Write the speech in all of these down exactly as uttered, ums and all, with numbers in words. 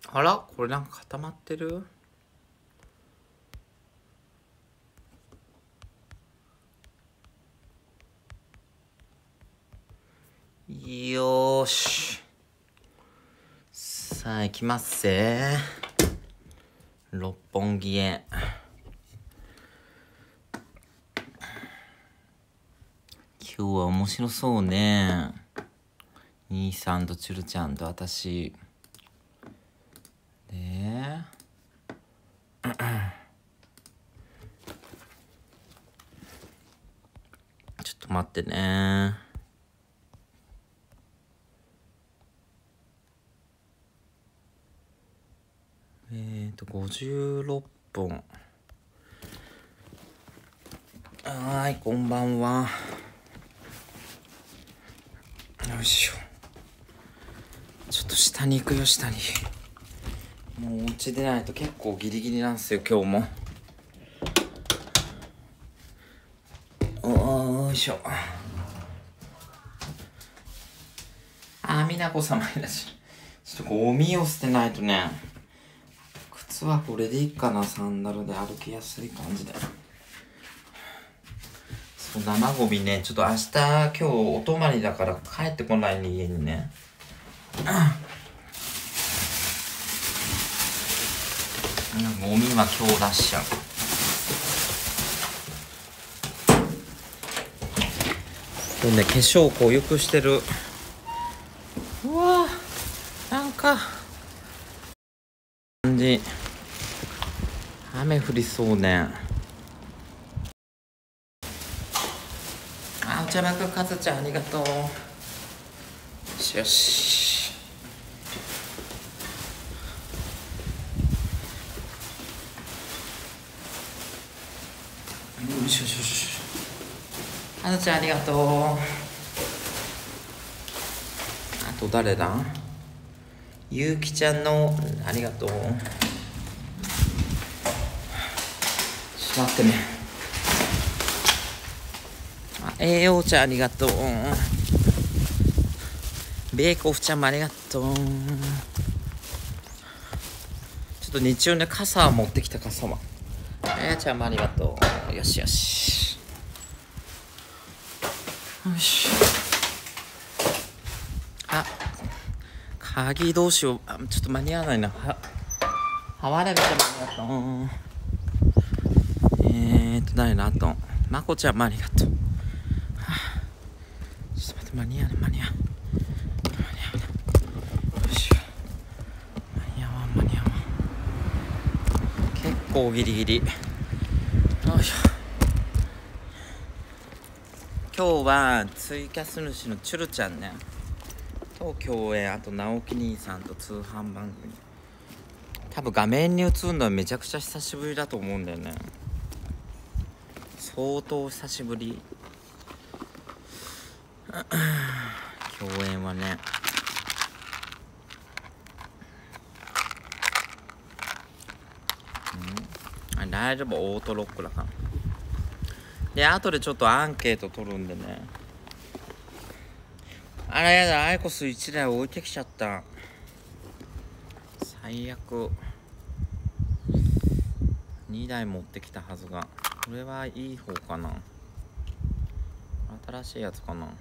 あら、これなんか固まってる？よーし。さあ行きますぜ。六本木へ。今日は面白そうね。兄さんとチュルちゃんと私でちょっと待ってね。えーとごじゅうろっぷん。はーい、こんばんは。よいしょ。ちょっと下に行くよ、下に。もうお家出ないと結構ギリギリなんですよ、今日も。おーいしょ。あ、みなこ様いらっしゃる。ちょっとゴミを捨てないとね。靴はこれでいいかな、サンダルで歩きやすい感じで。そう、生ゴミね、ちょっと明日、今日お泊まりだから帰ってこないね、家にね。ゴミは今日出しちゃう。でね、化粧こうよくしてる。うわー、なんか感じ。雨降りそうね。あ、お茶爆かずちゃんありがとう。よしよし。よしよしよし。かずちゃんありがとう。あと誰だ？ゆうきちゃんのありがとう。ちょっと待ってね。あ、えー、おーちゃんありがとう。ベーコフちゃんもありがとう。ちょっと日中ね、傘は持ってきた。傘はえーちゃんもありがとう。よしよしよし。あ、鍵どうしよう。あ、ちょっと間に合わないな。ははわれべちゃんもありがとう。えーと誰だ？あとまこちゃんもありがとう。はあ、ちょっと待って、間に合う間に合う間に合う。よし、間に合わん間に合わん。結構ギリギリ。よいしょ。今日はツイキャス主のチュルちゃんねと共演、あと直樹兄さんと通販番組。多分画面に映るのはめちゃくちゃ久しぶりだと思うんだよね。相当久しぶり。共演はね。うん、大丈夫、オートロックだから。で、後でちょっとアンケート取るんでね。あらやだ、アイコスいちだい置いてきちゃった。最悪。にだい持ってきたはずが。これはいい方かな。新しいやつかな。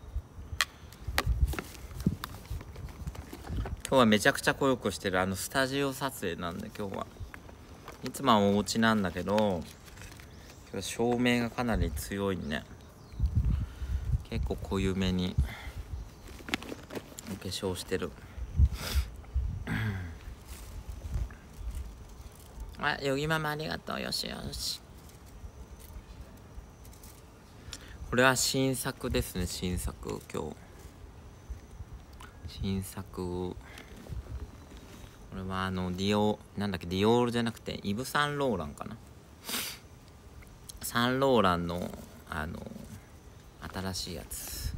今日はめちゃくちゃ濃くしてる。あのスタジオ撮影なんで、今日はいつもはお家なんだけど、今日照明がかなり強いね。結構濃ゆめにお化粧してる。あ、よぎママありがとう。よしよし。これは新作ですね。新作。今日新作。これはあのディオなんだっけ、ディオールじゃなくてイヴ・サンローランかな。サンローランのあの新しいやつ。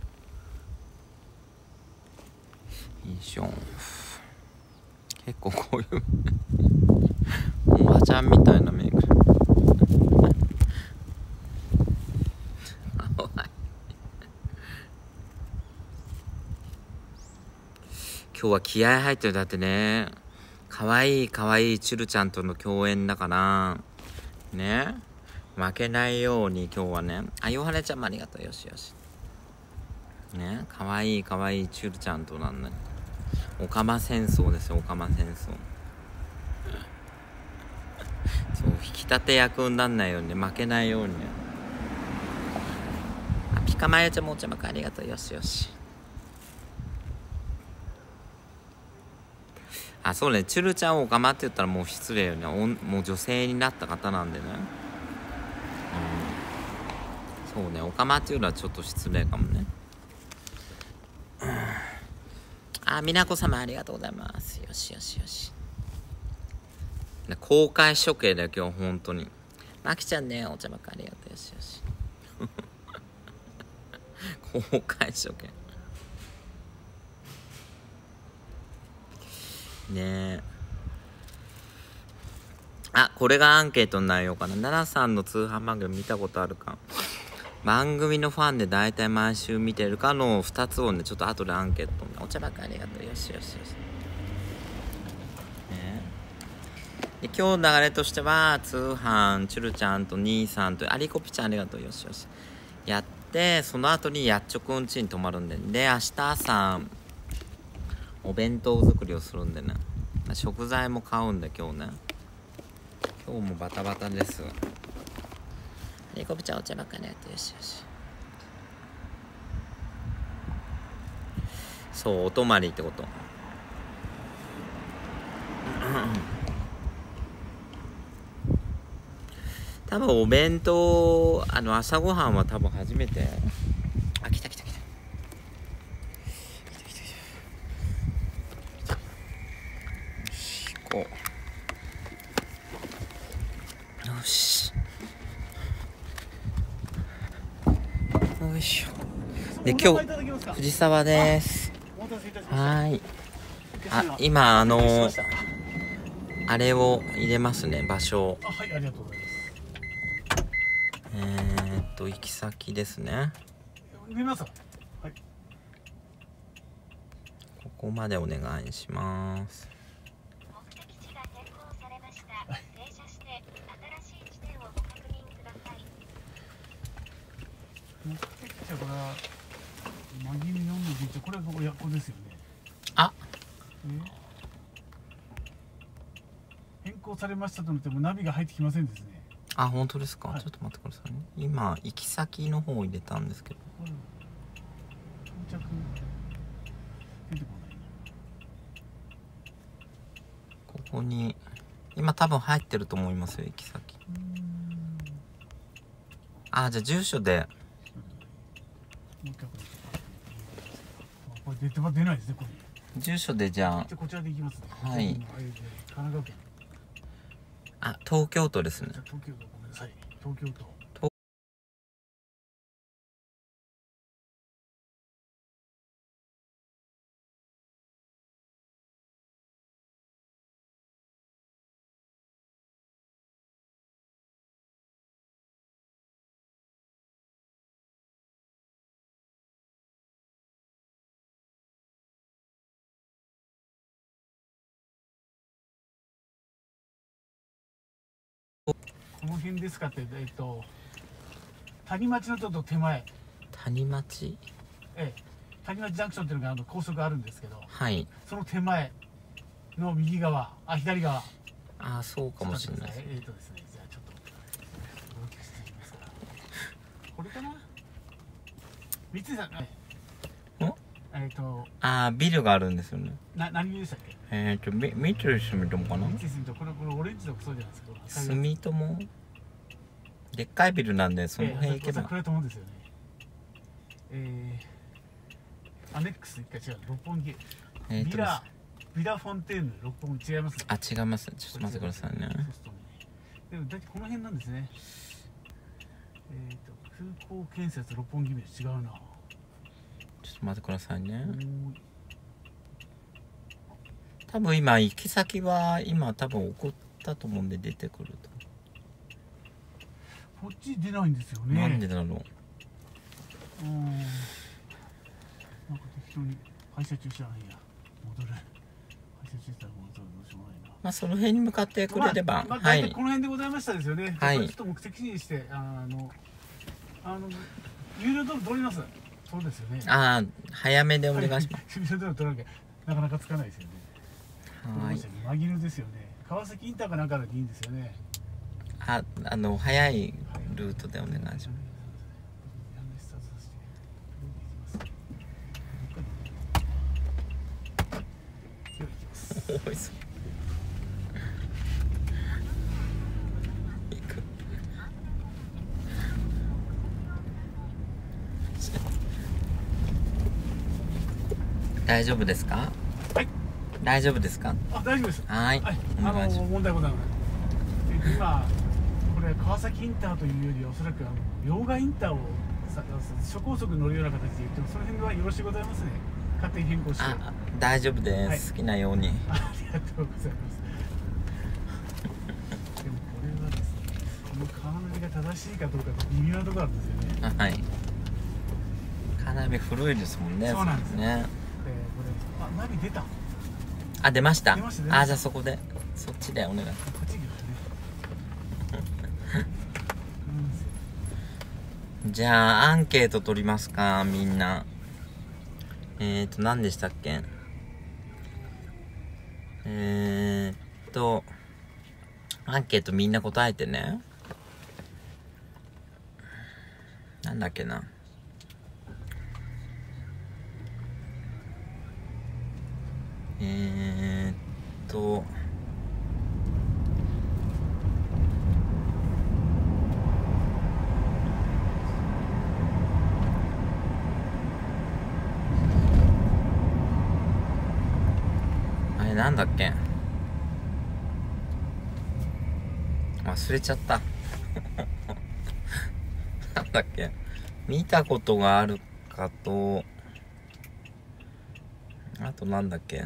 インション結構こういうおばちゃんみたいなメイク。今日は気合入ってる。だってね、 かわいいかわいいチュルちゃんとの共演だからね、負けないように今日はね。あ、ヨハネちゃんもありがとう。よしよしね、かわいいかわいいチュルちゃんとなんだよ。オカマ戦争ですよ、オカマ戦争。そう、引き立て役になんないように、負けないようにね。あ、ピカマヨちゃんもお茶ばかありがとう。よしよし。あ、そうね、チュルちゃんをオカマって言ったらもう失礼よね。おんもう女性になった方なんでね。うん、そうね、オカマっていうのはちょっと失礼かもね。あ、みなこ様ありがとうございます。よしよしよし。公開処刑だよ今日本当に。まきちゃんね、お茶ばっかありがとう。よしよし。公開処刑ねえ。あ、これがアンケートの内容かな。奈良さんの通販番組見たことあるか、番組のファンで大体毎週見てるかのふたつをね、ちょっと後でアンケート。お茶ばっかありがとう。よしよしよし、ね、で今日流れとしては通販チュルちゃんと兄さんとアリコピちゃんありがとう。よしよしやって、その後にやっちょくんちに泊まるんで、で明日朝お弁当作りをするんでね、食材も買うんで今日ね。今日もバタバタです。リコピちゃんお茶ばっかりやって。よしよし。そう、お泊まりってこと多分お弁当、あの朝ごはんは多分初めて。あ、来た来た来た来た来た来た。よし、行こう。よしよいしょ。で今日藤沢です。はい。あ、今あのあれを入れますね、場所を。 あ、はい、ありがとうございます。 えー、っと行き先ですね。 見ますか。はい。 ここまでお願いします。 目的地が変更されました。停車して新しい地点をご確認ください。 目的地はこれはマギミよんのじゅういち、これはここやここですよね。 あ、 え変更されましたとなってもナビが入ってきませんですね。 あ、本当ですか、 はい、 ちょっと待ってくださいね。今行き先の方を入れたんですけど、 うん、到着出てこない。 ここに今多分入ってると思いますよ、行き先。あ、じゃあ住所で。 これ出ては出ないですね、これ。 住所でじゃあ。 じゃあこちらで行きますね。 はい。 神奈川県。 あ、東京都ですね。 じゃあ東京都、ごめんなさい。東京都。この辺ですかって、えっと谷町のちょっと手前。 谷町。 ええ、谷町ジャンクションっていうのがあの高速あるんですけど、 はい。 その手前の右側、あ、左側。 あ、そうかもしれないです。 えっとですね、じゃあちょっと大きくしていきますから。これかな。三井さん、ええっと、 あ、ビルがあるんですよね。 な、何でしたっけ。 えっと、み、三井住友かな。 三井住友、これ、これオレンジのそうじゃないですか。 住友。でっかいビルなんで、その辺行けば。 これと思うんですよね。えー、アネックス一回違う、六本木。 えー、 ビラ、ビラフォンテーヌ、六本木違いますね。 あ、違います。ちょっと待ってくださいね。 でも、だってこの辺なんですね。えっと、空港建設六本木名違うな。 ちょっと待ってくださいね。多分今行き先は今多分送ったと思うんで出てくると。 こっち出ないんですよね。 なんでだろう。 うん。なんか適当に配車中じゃないや。戻る。配車してたらもうどうしようもないな。 まあその辺に向かってくれれば、 まあまあ、 はい大体この辺でございましたですよね。 はいちょっと目的地にしてあのあの有料道路通ります。そうですよね。 ああ早めでお願いします。 有料道路通らなきゃなかなかつかないですよね。 はい。 マギルですよね。川崎インターかなんかでいいんですよね。 ああの早いルートでお願いします。おいしそう。行く。大丈夫ですか？ はい。 大丈夫ですか？ あ、大丈夫です。 はい。 はい。 おあ願いします。 の問題ございません。今これ川崎インターというよりおそらくあの用賀インターをさ諸高速乗るような形で言ってもその辺はよろしゅうございますね。勝手に変更して。 あ、大丈夫です、はい、好きなように。 ありがとうございます。でもこれはですね、このカーナビが正しいかどうか微妙なところなんですよね。 はい。カーナビ古いですもんね。 そうなんですね。えー、これあナビ出た。 あ、出ました。 出ました。 あ、じゃあそこでそっちでお願い。こっち行きますね。 じゃあアンケート取りますか、みんな。えーと何でしたっけ。えーっとアンケートみんな答えてね。なんだっけな。えーっとあれなんだっけ、忘れちゃったなんだっけ、見たことがあるかと、あとなんだっけ、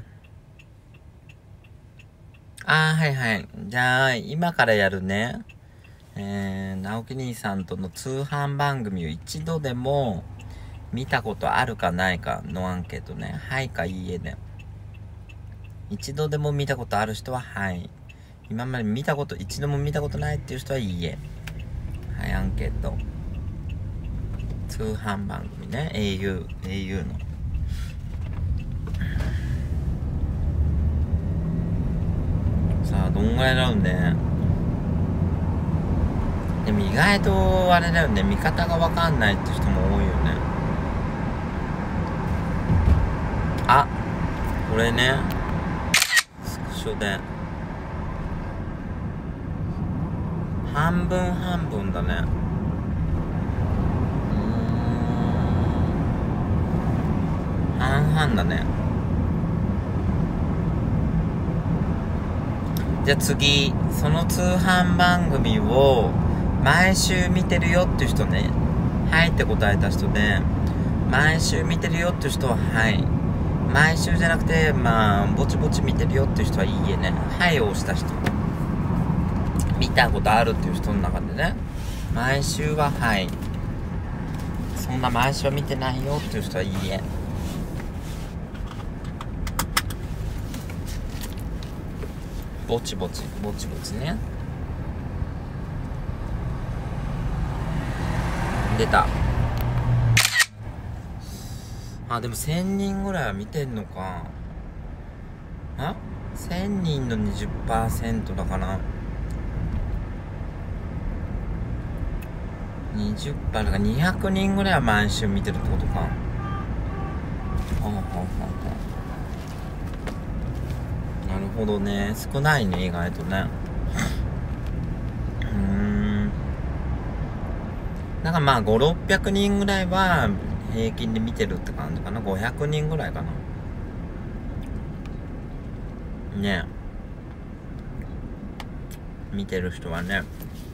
あーはいはい、じゃあ今からやるね、えー、直樹兄さんとの通販番組を一度でも見たことあるかないかのアンケートね。はいかいいえで、一度でも見たことある人ははい、今まで見たこと一度も見たことないっていう人はいいえ。はい、アンケート。通販番組ね、 au au のさあどんぐらいだろうね。でも意外とあれだよね、見方が分かんないって人も多いよね。あ、これね、スクショで半分半分だね。うーん、半々だね。じゃあ次、その通販番組を毎週見てるよっていう人ね、はいって答えた人で、毎週見てるよっていう人ははい、毎週じゃなくてまあぼちぼち見てるよっていう人はいいえね。はいを押した人、見たことあるっていう人の中でね、毎週ははい、そんな毎週は見てないよっていう人はいいえ。ぼちぼちぼちぼちね。出た。あ、でもせんにんぐらいは見てんのか。あ、せんにんの にじゅっパーセント だからにじゅっパーセント だからにひゃくにんぐらいは毎週見てるってことか。はあはあはあ、なるほどね。少ないね、意外とね。うーん、なんかまあご、ろっぴゃくにんぐらいは平均で見てるって感じかな。ごひゃくにんぐらいかな。ねえ。見てる人はね。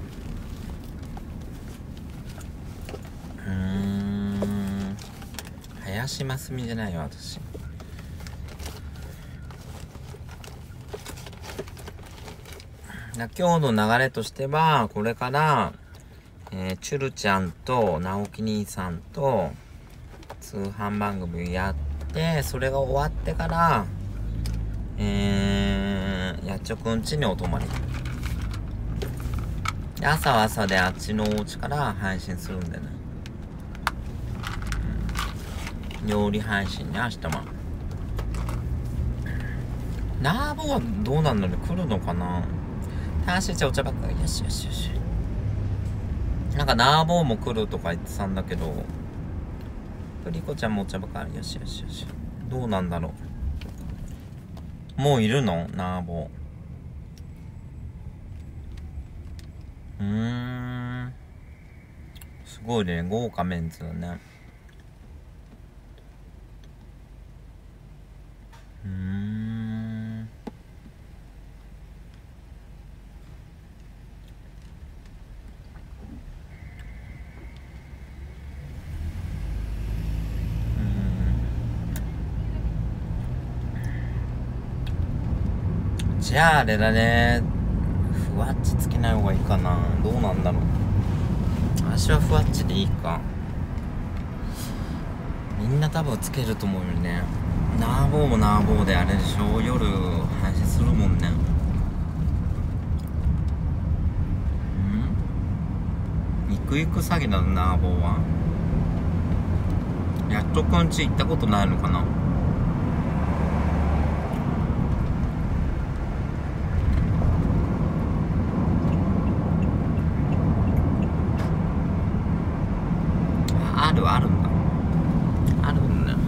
うーん。林真澄じゃないよ、私。今日の流れとしては、これから、えー、チュルちゃんと直樹兄さんと通販番組をやって、それが終わってから、えやっちょくん家にお泊まり。で朝は朝であっちのお家から配信するんでね、うん、料理配信ね明日も。ナーボはどうなんのね、来るのかな。たしちゃお茶ばっかり。よしよしよし。なんかナーボーも来るとか言ってたんだけど、プリコちゃんもお茶ばっかり。よしよしよし。どうなんだろう。もういるのナーボー。うーん。すごいね、豪華メンツだね。うーん。じゃああれだね、ふわっちつけない方がいいかな。どうなんだろう。私はふわっちでいいか。みんな多分つけると思うよね。ナーボーもナーボーであれでしょ、夜配信するもんね。ん？行く行く詐欺だな、ナーボーは。やっとくんち行ったことないのかな。あるあるんだ。あるんだよ。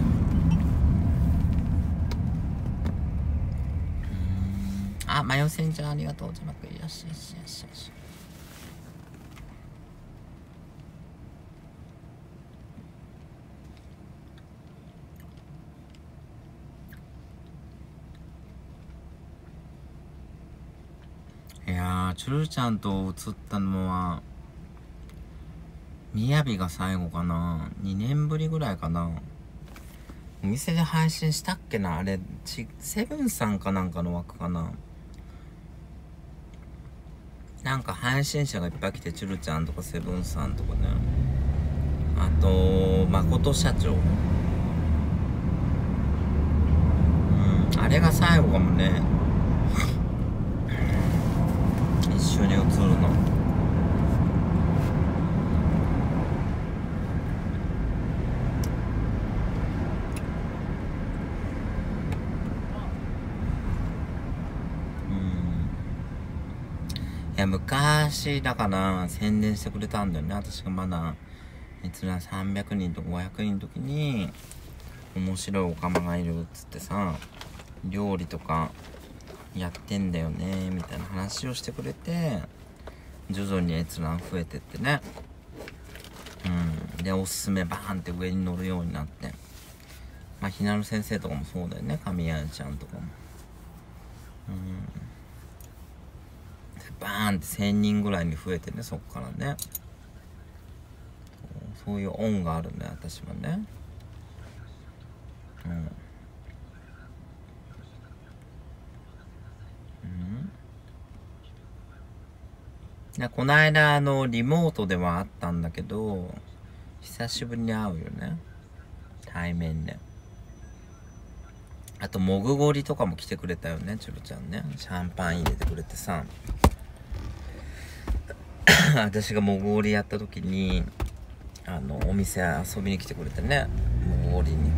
あ、マヨセンちゃんありがとう。じゃあ、よしよしよしよし。いやー、チュルちゃんと写ったのはみやびが最後かな。にねんぶりぐらいかな。お店で配信したっけな。あれちセブンさんかなんかの枠かな。なんか配信者がいっぱい来て、チュルちゃんとかセブンさんとかね、あと誠社長、うん、あれが最後かもね。一緒に映るの。いや昔だから宣伝してくれたんだよね。私がまだいつらさんびゃくにんとかごひゃくにんの時に、面白いおかまがいるっつってさ、料理とかやってんだよねみたいな話をしてくれて、徐々に閲覧増えてってね、うんでおすすめバーンって上に乗るようになって、まあひなる先生とかもそうだよね、神谷ちゃんとかも、うんバーンってせんにんぐらいに増えてね、そっからね。そういう恩があるね、私はね。うん。うんでこの間あのリモートではあったんだけど、久しぶりに会うよね、対面で。あともぐごりとかも来てくれたよね、チュルちゃんね。シャンパン入れてくれてさ私がもぐごりやった時にあのお店遊びに来てくれてね、もぐごりに。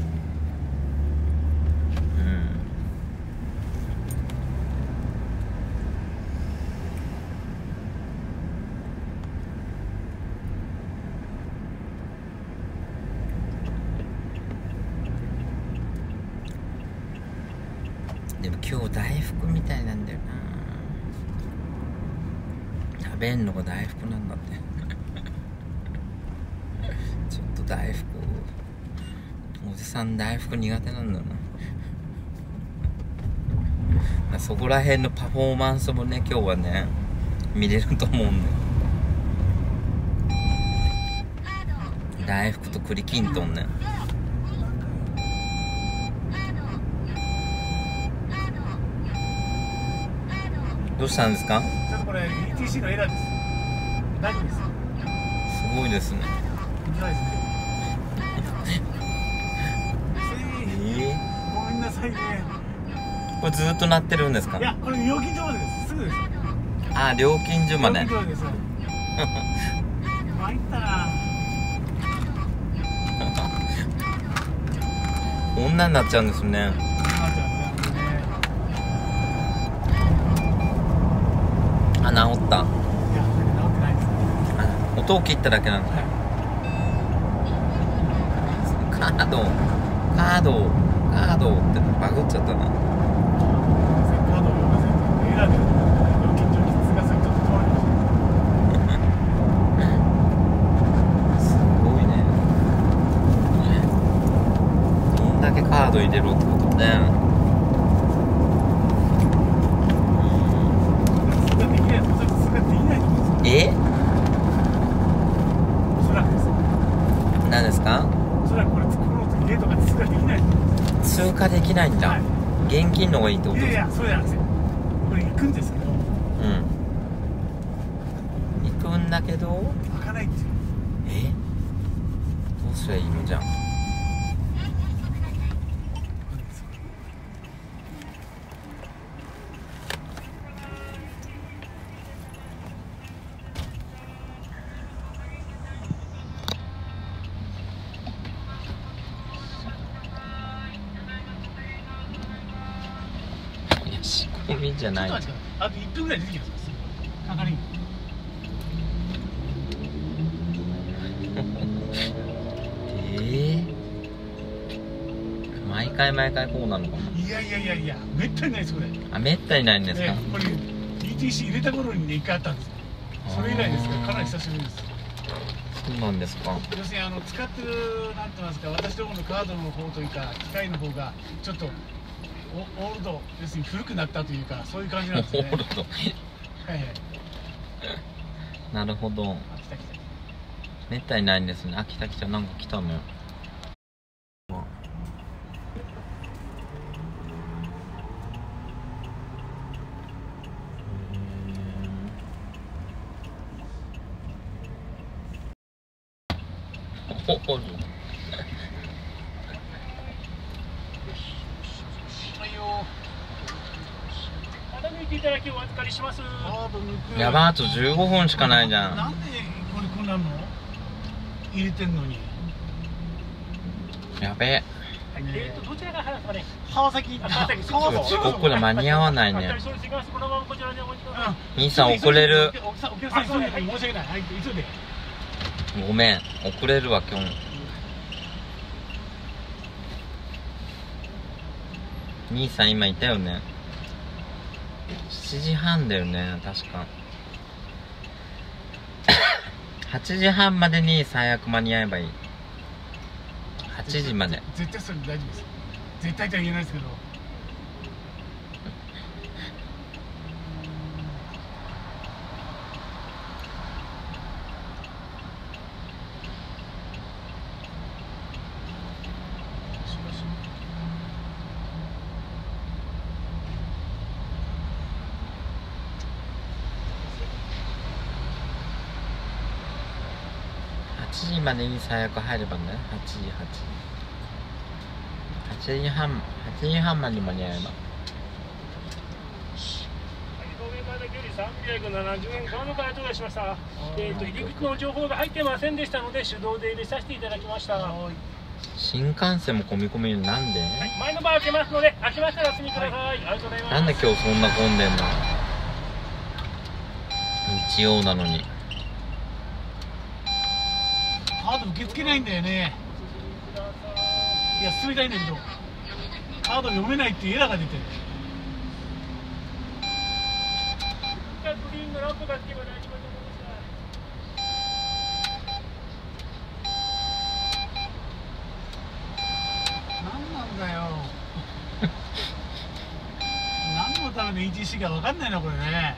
でも今日大福みたいなんだよな。食べんのが大福なんだってちょっと大福、おじさん大福苦手なんだよな。そこら辺のパフォーマンスもね、今日はね見れると思うんだよ。大福と栗きんとんね。どうしたんですか？ ちょっとこれ イーティーシー のエラーです。大丈夫です。 すごいですね。 ないですね。えー、ごめんなさいね。 ここれずっと鳴ってるんですか？ いやこれ料金所までです。すぐです。 あ、料金所まで。 料金所です。参ったな。 こんなになっちゃうんですね。 なっちゃうんですね。 あ、治った。 いや、治ってないです。 あ、音を切っただけなの。 はい。 カードカードカードってバグっちゃったな。 カードを読ませてエラーで料金所に通過すると止まりました。 すごいね。どんだけカード入れろってことね。 通過できない、おそらく通過できないと思うんですよ。 え？ おそらくです。 何ですか？ おそらくこれこのゲートが通過できないと思うんですよ。 通過できないんだ、 はい、 現金の方がいいってこといですか？ やいや、そうじゃなくてこれ行くんですけど、 うん、行くんだけど開かないっていう。 え？どうすりゃいいのじゃん。仕込みじゃない。 ちょっと待ってください。あといっぷんぐらい出てきます。係員。 えー、毎回毎回こうなのかな。 いやいやいやいや、めったにないですこれ。 あ、めったにないんですか？ ね、これ ディーティーシー 入れた頃にね、いっかいあったんですよ。それ以来ですから、かなり久しぶりです。 そうなんですか。 要するにあの使ってるなんて言いますか、私どものカードの方というか機械の方がちょっとオオールド、要するに古くなったというか、そういう感じなんですよね。 オールド。 はいはい。 なるほど。 あ、来た来た。 めったにないんですね。あ、来た来た、なんか来たのよ。おお。 はいよ。 また抜いていただきお預かりします。 カード抜く。 やば、あとじゅうごふんしかないじゃん。 なんでこれこんなの入れてんのに。 やべえ。 はい、えーとどちらが早いですかね。 川崎。 川崎川崎。 ここで間に合わないね。 そうです。このままこちらでお待ちください。 兄さん遅れる。 お客さん急いで申し訳ない。はい、急いで。 ごめん、遅れるわ今日。兄さん今いたよね。しちじはんだよね、確か。はちじはんまでに最悪間に合えばいい。はちじまで。 絶対それ大丈夫です。絶対とは言えないですけど。 はちじまでに最悪入ればね。はちじ、はちじ。はちじはん、はちじはんまでに間に合えば。 透明版の距離さんびゃくななじゅうえん、川野から頂戴しました。えーと入り口の情報が入ってませんでしたので手動で入れさせていただきました。はい、 新幹線も込み込みになんで、 前のバー開けますので開けましたらお進みください。はい、ありがとうございます。 なんで今日そんな混んでんの。日曜なのに。 カード受け付けないんだよね。いや、進みたいんだけどカード読めないっていうエラーが出てる。 グリーンのランプがつけば大丈夫だと思います。 何なんだよ。何のための イーティーシー か分かんないなこれね。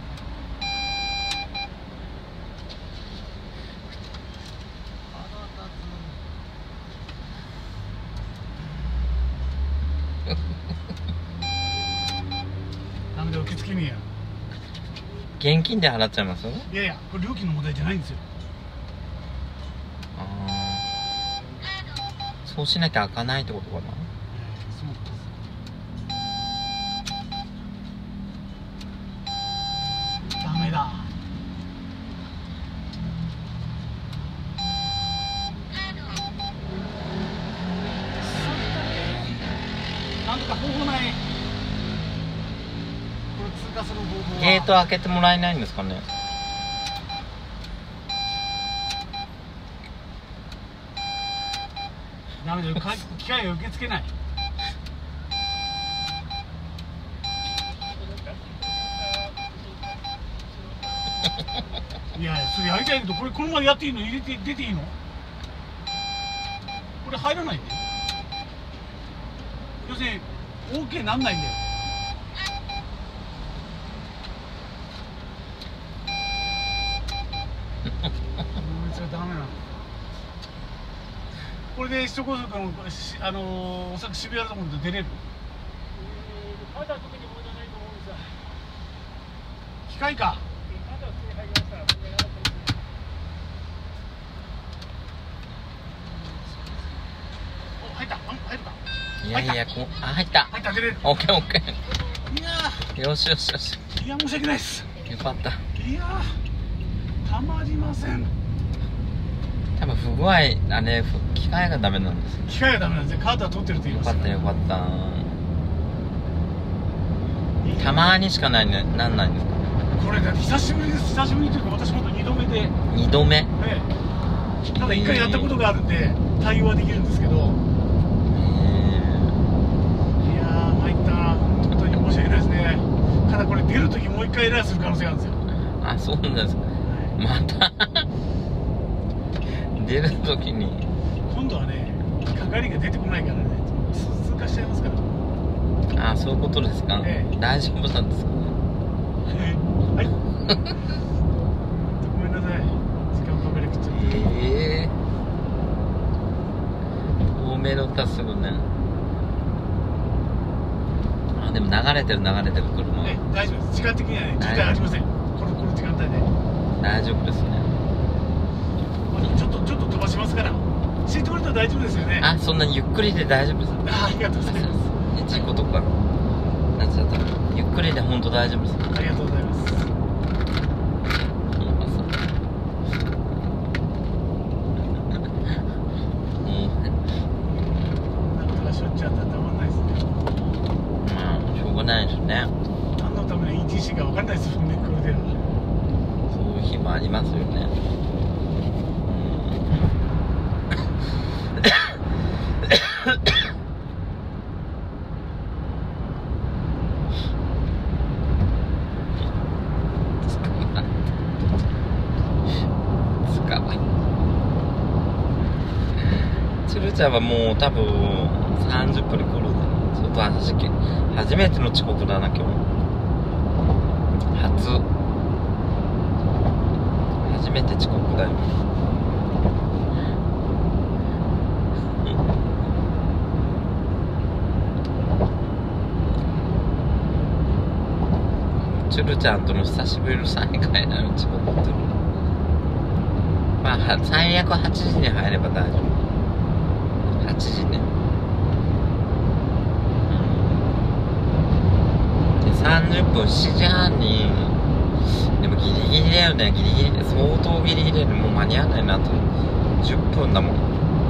なんで受け付けねえや。 現金で払っちゃいます？ いやいや、これ料金の問題じゃないんですよ。 ああ、そうしなきゃ開かないってことかな。 そうなんです。 なんか方法ない。これ通過する方法は。 ゲート開けてもらえないんですかね。 ダメだよ、か機械が受け付けない。いやそれやりたいけど、これこのままやっていいの？入れて出ていいの？これ入らないんだよ。要するに OK なんないんだよ。こいつはダメなの。これで首都高速のしあのー、おそらく渋谷のところで出れる。 まだ特に問題ないと思うんですが、 機械か。 まだ普通に入りましたら問題なかったですね。 お、入った。あ、入るか。 いやいや、こあ入った。 入った、出れる。 オッケーオッケいやー。よしよしよし。 ー、いや申し訳ないです。 よかった。 いやー、たまりません。 多分不具合、あれ機械がダメなんですよ。 機械がダメなんですよ。カードは取ってると言います。 よかったよかった。たまにしかないね、なんないんですか。 これだって久しぶりです。久しぶりというか、私まだにどめで。 にどめ。 ええ。ただいっかいやったことがあるんで、対応はできるんですけど。いやー、参ったな。本当に申し訳ないですね。ただこれ出るときもういっかいエラーする可能性があるんですよ。 あ、そうなんですか。また出るときに今度はね、係が出てこないからね、通過しちゃいますから。 あ、そういうことですか。 ええ、 大丈夫なんですかね。 はい。ごめんなさい。時間かかりきっちゃって。 ええー。透明の歌すぐね。あ、でも流れてる流れてる車。 え、大丈夫です。時間的にはね、渋滞ありません。このこの時間帯で。 大丈夫ですね。 ちょっとちょっと飛ばしますから。シートベルトは大丈夫ですよね。 あ、そんなゆっくりで大丈夫です。 あ、ありがとうございます。 事故とかなっちゃったらゆっくりで本当大丈夫です。 ありがとうございます。なんとかしょっちゅう当たってたまんないですね。 まあしょうがないですね。 何のための イーティーシー か分かんないですもんね、これでは。 そういう日もありますよね。鶴ちゃんはもう多分さんじゅっぷんで来るんで、ちょっと私初めての遅刻だな今日。初初めて遅刻だよ。鶴ちゃんとの久しぶりの再会なの、遅刻ってる。まあ最悪はちじに入れば大丈夫。はちじね。でさんじゅっぷん、しちじはんに。でもギリギリだよね。ギリギリ、相当ギリギリでもう間に合わないなと。じゅっぷんだもん。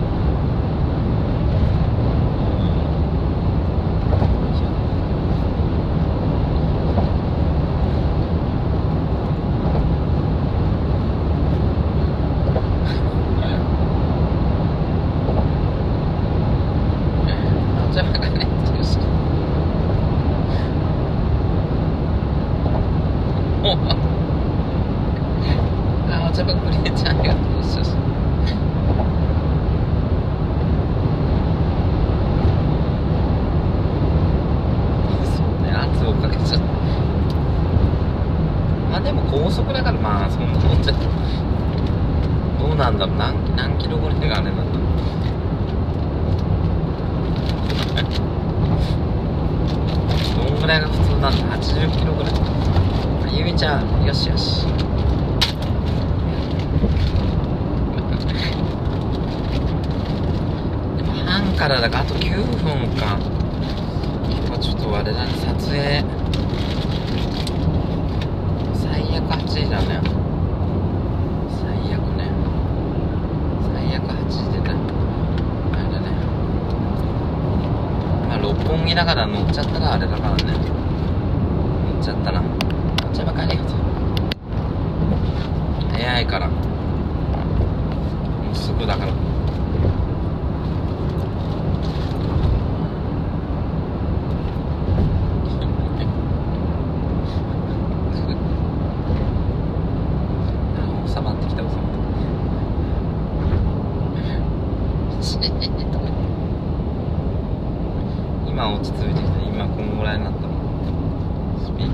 あ、お茶ばっくりちゃんありがとう。よしよし。そうね、圧をかけちゃった。まあでも高速だからまあそんなもんじゃどうなんだろう。何何キロぐらいがあれなんだろう。どんぐらいが普通なんだ。はちじゅっキロぐらい。ゆみちゃん、よしよし。でも半からだからあときゅうふんか。今ちょっとあれだね、撮影最悪はちじだね。最悪ね。最悪はちじでね、あれだね。まあ六本ぎだから乗っちゃったらあれだからね。乗っちゃったな。乗っちゃえば帰れよ。早いから。もうすぐだから。収まってきた、収まって今落ち着いてきて、今このぐらいになったの。スピン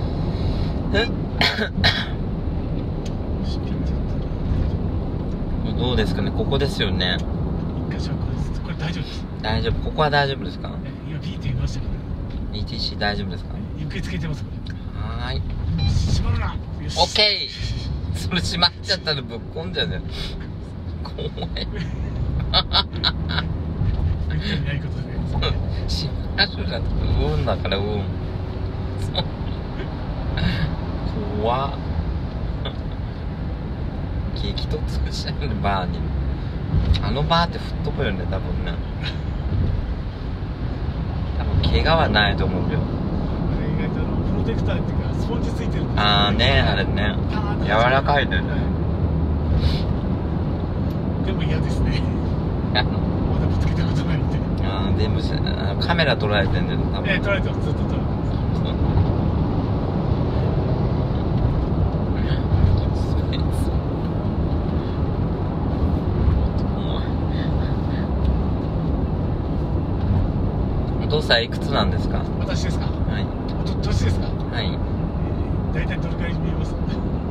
スピンちゃった。 どうですかね、ここですよね。 一箇所はこれです。これ大丈夫です。 大丈夫、ここは大丈夫ですか？ え今 ビー って言いましたけど、 イーティーシー 大丈夫ですか？ 行方つけてますこれ。 はーい。 閉まるな。よし。 オッケー。それ閉まっちゃったらぶっこんじゃうね。怖い。 めったにないことで。 閉まるな。うんだからうん。そう。怖っ。激突しちゃうね、バーに。あのバーって吹っ飛ぶよね、多分ね。多分怪我はないと思うよ。 これ意外とあのプロテクターっていうかスポンジついてるんですよ。 あーね、あれね。柔らかいね。 でも嫌ですね。 あのまだぶつけたことないんで。 あー全部しあカメラ捉えてんだよ、多分。 えー、撮られてます。ずっと撮られてます。 お父さんいくつなんですか？ 私ですか？ はいと年ですか？ はい。 えー、大体どれくらいに見えます？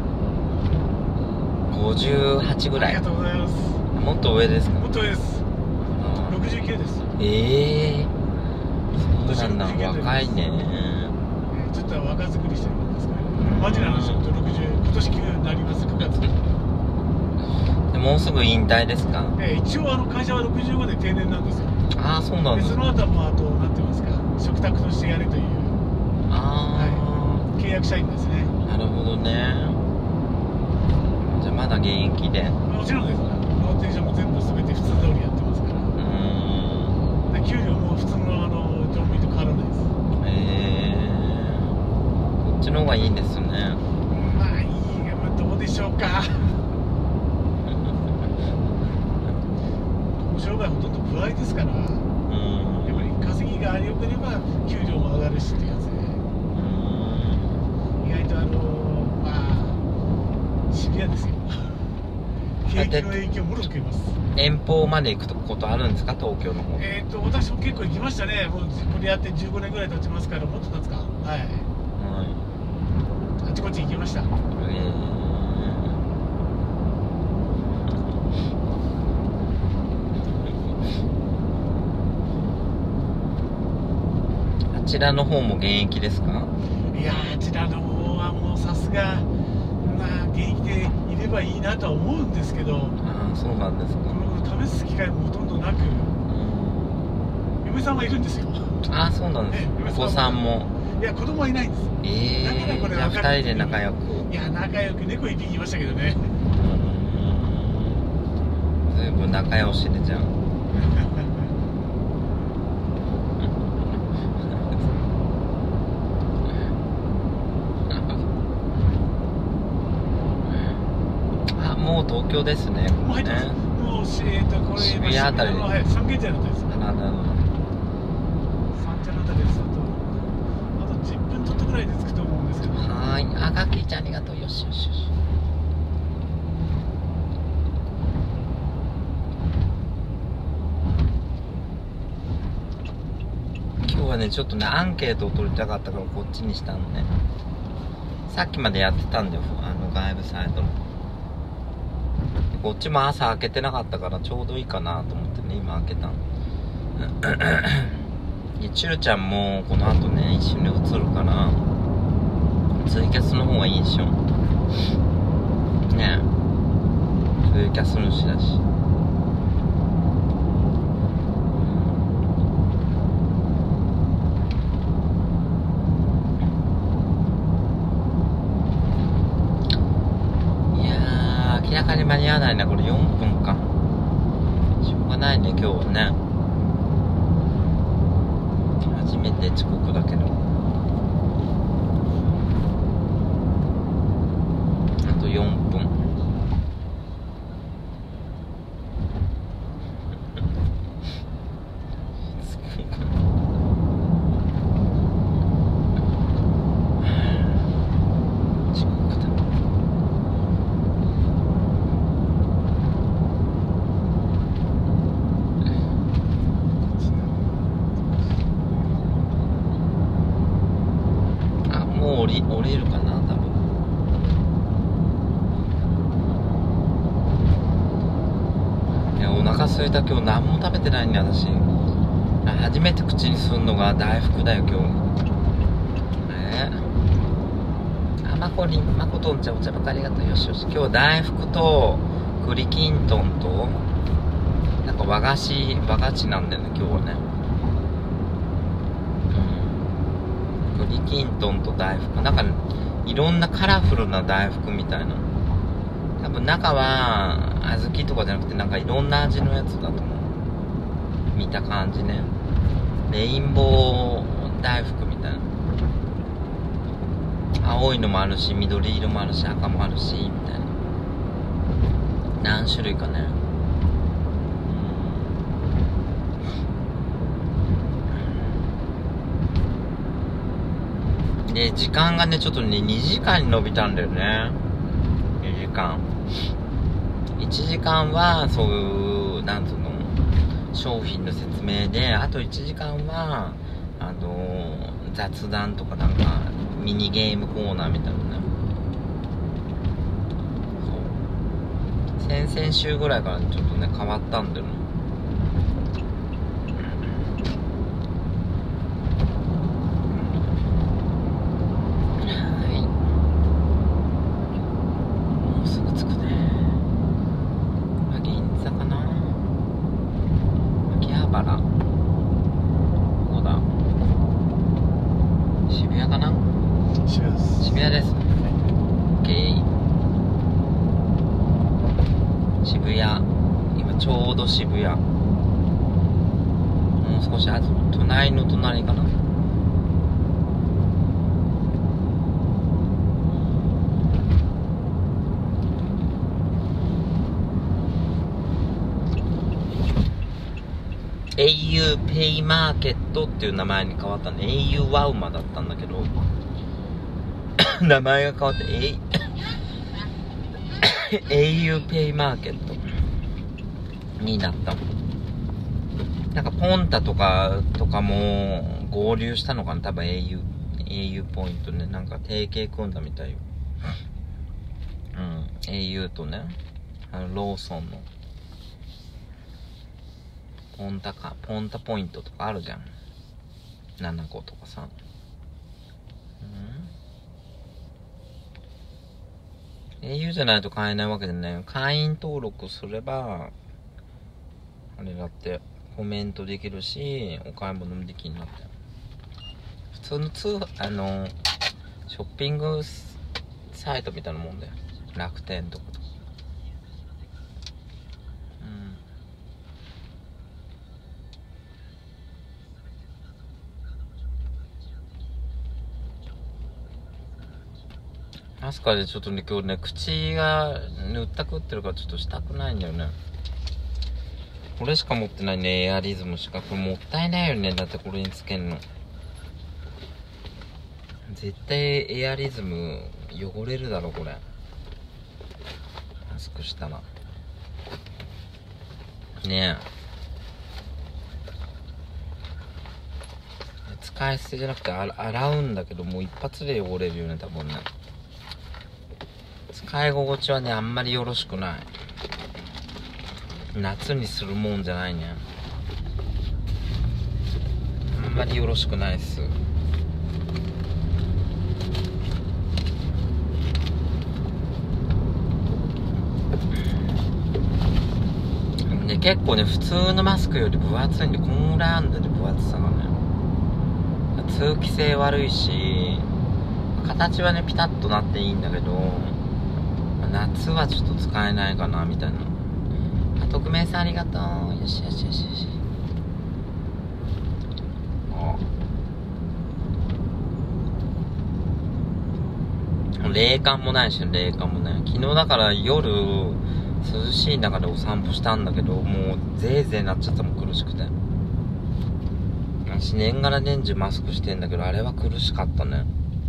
ごじゅうはちぐらい。 ありがとうございます。 もっと上ですか？ もっと上です。 あろくじゅうきゅうです。 ええー、そうなんだ、 私ろくじゅうきゅうです。 若いね。 えー、ちょっと若作りしてるんですけど、マジな話、ちょっとろくじゅう、今年きゅうになります、くがつ。 でもうすぐ引退ですか？ えー、一応あの会社はろくじゅうごで定年なんですよ。 ああ、そうなんでですか。 その後はもうあとなんて言いますか、嘱託としてやれという、 あ契約社員ですね。 あ、なるほどね。じゃあまだ現役で。 もちろんです。ローテーションも全部全て普通通りやってますから。 うーん。 で給料も普通のあの乗務員と変わらないです。 ええー、こっちの方がいいですね。 まあいいが、まあ、どうでしょうか。商売ほとんど歩合ですから、やっうん。 ぱり稼ぎが良ければ給料も上がるしってやつで、意外とあのまあシビアですよ。景気の影響もろ受けます。 遠方まで行くことあるんですか、東京の方？ えっと私も結構行きましたね。もうこれやってじゅうごねんぐらい経ちますから、もっと経つか。はい。 はあちこち行きました。 い。えー、あちらの方も現役ですか？ いやー、あちらの方はもうさすがまあ現役でいればいいなとは思うんですけど、 ああ、そうなんですか。 この試す機会もほとんどなく、嫁さんはいるんですよ。 ああ、そうなんです。お子さんも。 いや、子供はいないんです。 ええだからこれー、じゃあ分かる二人で仲良く。 いや、仲良く猫一匹いましたけどね。 うーん、ずいぶん仲良しでじゃん。あ、もう東京ですね。 もう入ってます。 ね、 もうし、えっと、これ、 渋谷あたり渋谷のはい、三軒茶屋のあたりです。 あららら。 三茶のあたりです。あと、あとじゅっぷんちょっとぐらいで着くと思うんですけど。 はーい。あ、ガッキーちゃんありがとう。よしよしよし。今日はね、ちょっとね、アンケートを取りたかったからこっちにしたのね。さっきまでやってたんだよ、あの外部サイトの。こっちも朝開けてなかったからちょうどいいかなと思ってね、今開けたの。チュルちゃんもこの後ね、一緒に映るからツイキャスの方がいいでしょねえ、ツイキャス主だし。いやー、明らかに間に合わないな。これよんぷんか。しょうがないね、今日はね。は初めて遅刻だけど、あとよんぷん。降り、降りるかな、多分。いや、お腹空いた。今日何も食べてないんだ、私。初めて口にするのが大福だよ、今日。えー、あ、まこりん、まことんちゃん、お茶ばかりがとう。よしよし。今日は大福と栗きんとんと、なんか和菓子、和菓子なんだよね、今日はね。栗きんとんと大福、なんかいろんなカラフルな大福みたいな。多分中は小豆とかじゃなくて、なんかいろんな味のやつだと思う。見た感じね。レインボー大福みたいな。青いのもあるし、緑色もあるし、赤もあるしみたいな。何種類かね。で、時間がね、ちょっとね、にじかんに伸びたんだよね。にじかん。いちじかんは、そういう、なんつうの、商品の説明で、あといちじかんは、あの、雑談とかなんか、ミニゲームコーナーみたいなね。そう。先々週ぐらいからちょっとね、変わったんだよね。渋谷、もう少しあと隣の隣かな。エーユー ペイマーケットっていう名前に変わったね。 エーユー ワウマだったんだけど名前が変わって エーユー ペイマーケットになった。なんかポンタとかとかも合流したのかな、多分 エーユー エーユー ポイントね、なんか提携組んだみたいよ。うん、エーユー とね、あのローソンのポンタかポンタポイントとかあるじゃん、ななことかさ。うん、エーユー じゃないと買えないわけでね、会員登録すればあれだってコメントできるし、お買い物もできるようになったよ。普通の通販、あのショッピングサイトみたいなもんだよ、楽天とかとか。うん、マスカでちょっとね、今日ね、口が塗ったくってるからちょっとしたくないんだよね。これしか持ってないね、エアリズムしか。これもったいないよね、だってこれにつけんの。絶対エアリズム汚れるだろ、これ。マスクしたら。ねえ。使い捨てじゃなくて洗うんだけど、もう一発で汚れるよね、多分ね。使い心地はね、あんまりよろしくない。夏にするもんじゃないね。あんまりよろしくないっす。で、結構ね、普通のマスクより分厚いんで、こんぐらいあんだよね、分厚さがね。通気性悪いし、形はね、ピタッとなっていいんだけど、夏はちょっと使えないかな、みたいな。匿名さんありがとう。よしよしよしよし。あ、 冷感もないし冷感もない。昨日だから夜涼しい中でお散歩したんだけど、もうぜいぜいなっちゃったもん、苦しくて。私年がら年中マスクしてんだけど、あれは苦しかったね。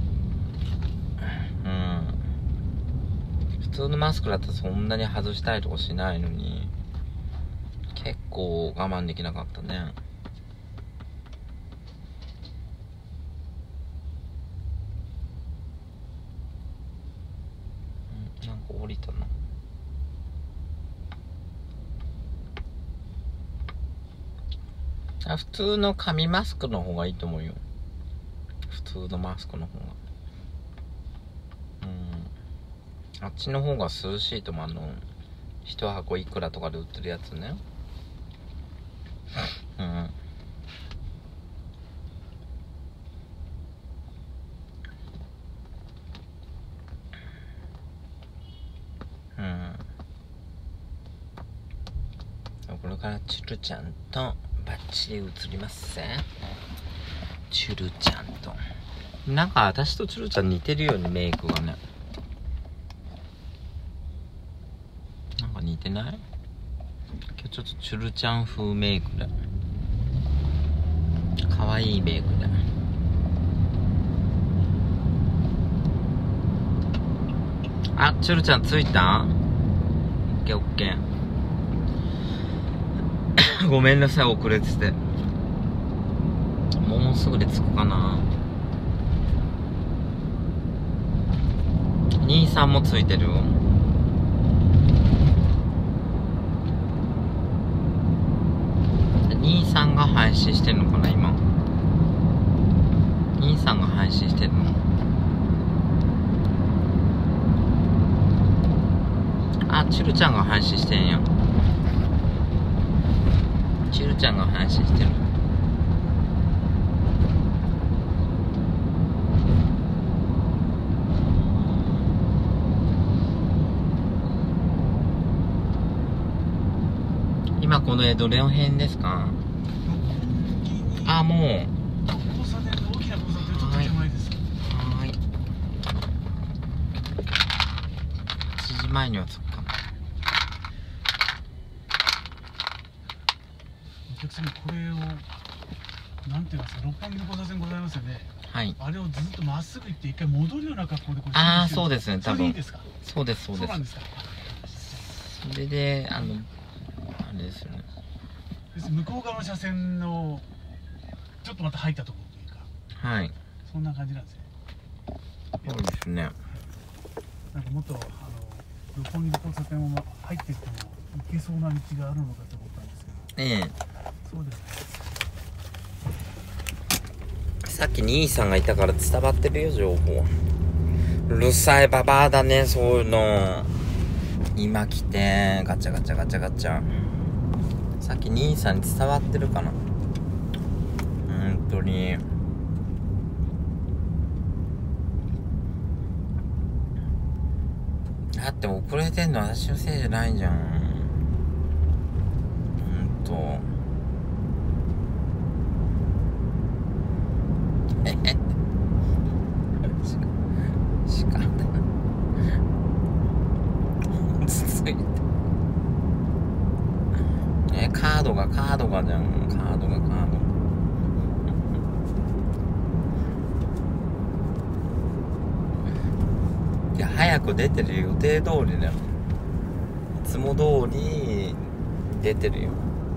うん。普通のマスクだったらそんなに外したいとかしないのに、結構我慢できなかったね。うん、なんか降りたな。あ、普通の紙マスクの方がいいと思うよ。普通のマスクの方が。うん。あっちの方が涼しいと思う。あの、一箱いくらとかで売ってるやつね。うん。うん。これからチュルちゃんとバッチリ映りますぜ。チュルちゃんと。なんか私とチュルちゃん似てるよね、メイクがね。なんか似てない？今日ちょっとチュルちゃん風メイクで。かわいいメイクで。あ、チュルちゃん着いた？オッケーオッケー。ごめんなさい、遅れてて。もうすぐで着くかな。兄さんもついてるよ。兄さんが配信してるのかな、今。兄さんが配信してるの。あ、チュルちゃんが配信してんや。チュルちゃんが配信してる。今この絵どれの辺ですか？あ、もう。 交差点の大きな交差点ちょっと手前です。 はい。いちじまえには着くかな。 お客さんこれをなんていうんですか、六本木の交差点ございますよね。はい。あれをずっとまっすぐ行って一回戻るような格好でこれ。 ああ、そうですね。多分。 それでいいですか？ そうですそうです。 そうなんですか。 それであのあれですよね。 向こう側の車線のちょっとまた入ったところというか。はい。そんな感じなんですね。 そうですね。 なんかもっとあの六本木の交差点を入っていっても行けそうな道があるのかと思ったんですけど。 ええ。 そうですね。 さっき兄さんがいたから伝わってるよ、情報。うるさいババアだね、そういうの。今来てガチャガチャガチャガチャ。さっき兄さんに伝わってるかな。本当に。だって遅れてんの私のせいじゃないじゃん。ほんと。ええしかたつついてえカードがカードがじゃん。カードがカードいや早く出てる予定通りだよ。いつも通り出てるよ。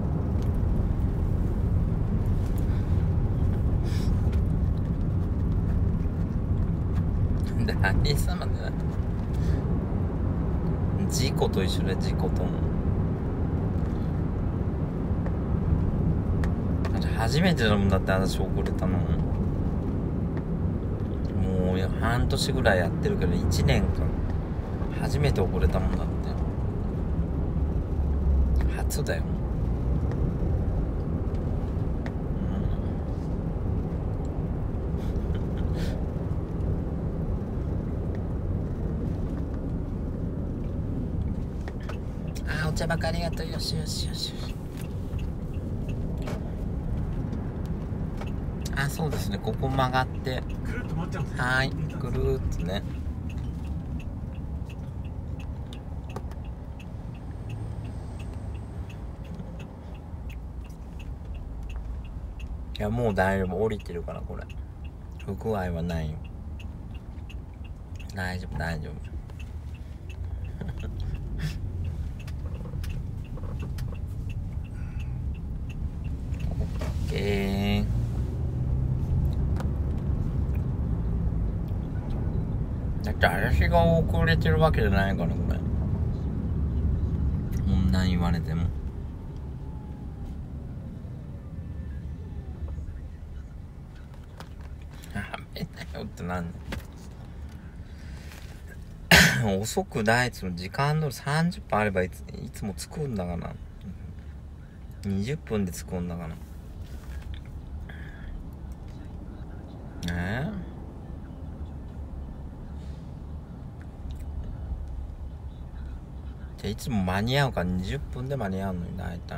何様だよ。事故と一緒で事故とも。初めてだもんだって私遅れたの。もう半年ぐらいやってるけどいちねんかん初めて遅れたもんだって。初だよ。お茶ばかありがとう。よしよしよしよし。あ、そうですね。ここ曲がって。 ぐるっと回っちゃうんですね。 はい。ぐるーっとね。 いやもう大丈夫、降りてるからこれ不具合はないよ。大丈夫大丈夫オッケー。だって私が遅れてるわけじゃないからこれ。こんなん言われてもやめなよってなんだよ遅くないっつも時間通りさんじゅっぷんあればいつ、いつも着くんだからにじゅっぷんで着くんだからえーいつも間に合うからにじゅっぷんで間に合うのに大体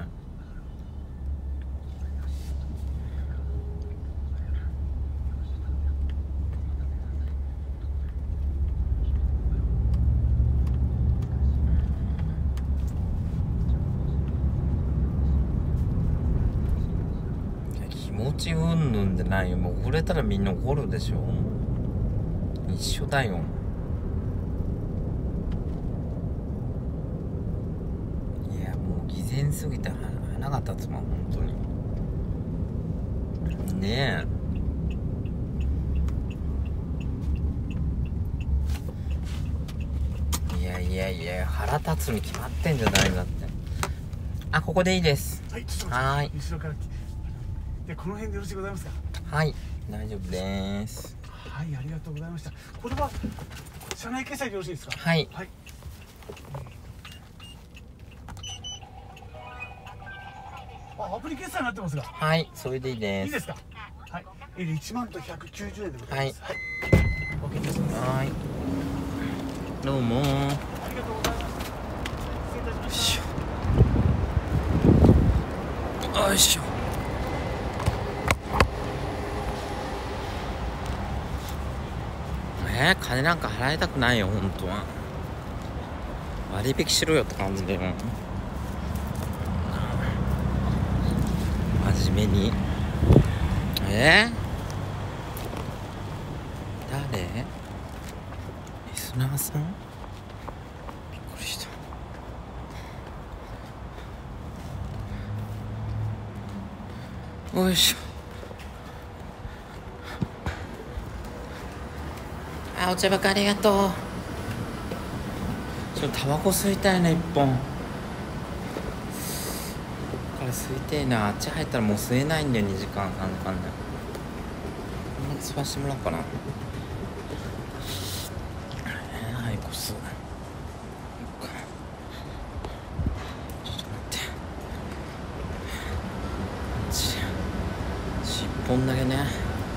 気持ちうんぬんでないよ。もう遅れたらみんな怒るでしょ。一緒だよ。偽善すぎて鼻が立つもん本当にねえ。いやいやいや腹立つに決まってんじゃないんだって。あ、ここでいいです。 はい、ちょっとはーい。 後ろからでこの辺でよろしくございますか。 はい、大丈夫です。 はい、ありがとうございました。これは車内決済でよろしいですか。 はい、 はい。あ、アプリ決済になってますが。 はい、それでいいです。 いいですか。はい。え、いちまんとひゃくきゅうじゅうえんでございます。はい。オッケーいたします。 はい。どうも。 ありがとうございます。失礼いたしました。 よいしょ。えー、金なんか払いたくないよ本当は。割引しろよって感じだよ。真面目に。えー、誰？リスナーさん？びっくりした。よいしょ。あ、お茶ばかありがとう。ちょっとタバコ吸いたいな一本。これ吸いてえな。あっち入ったらもう吸えないんだよにじかんさんじかんで。こんな吸わしてもらおうかな。えー、はいこ吸う。ちょっと待って。ち一本だけね。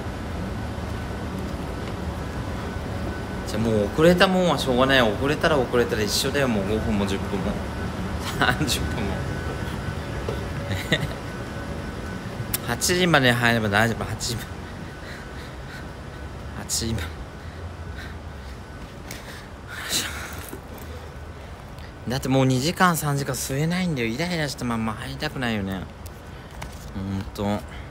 じゃあもう遅れたもんはしょうがないよ。遅れたら遅れたら一緒だよ。もうごふんもじゅっぷんもさんじゅっぷんもはちじまで入れば大丈夫。はちじはちじだってもうにじかんさんじかん吸えないんだよ。イライラしたまんま入りたくないよねほんと。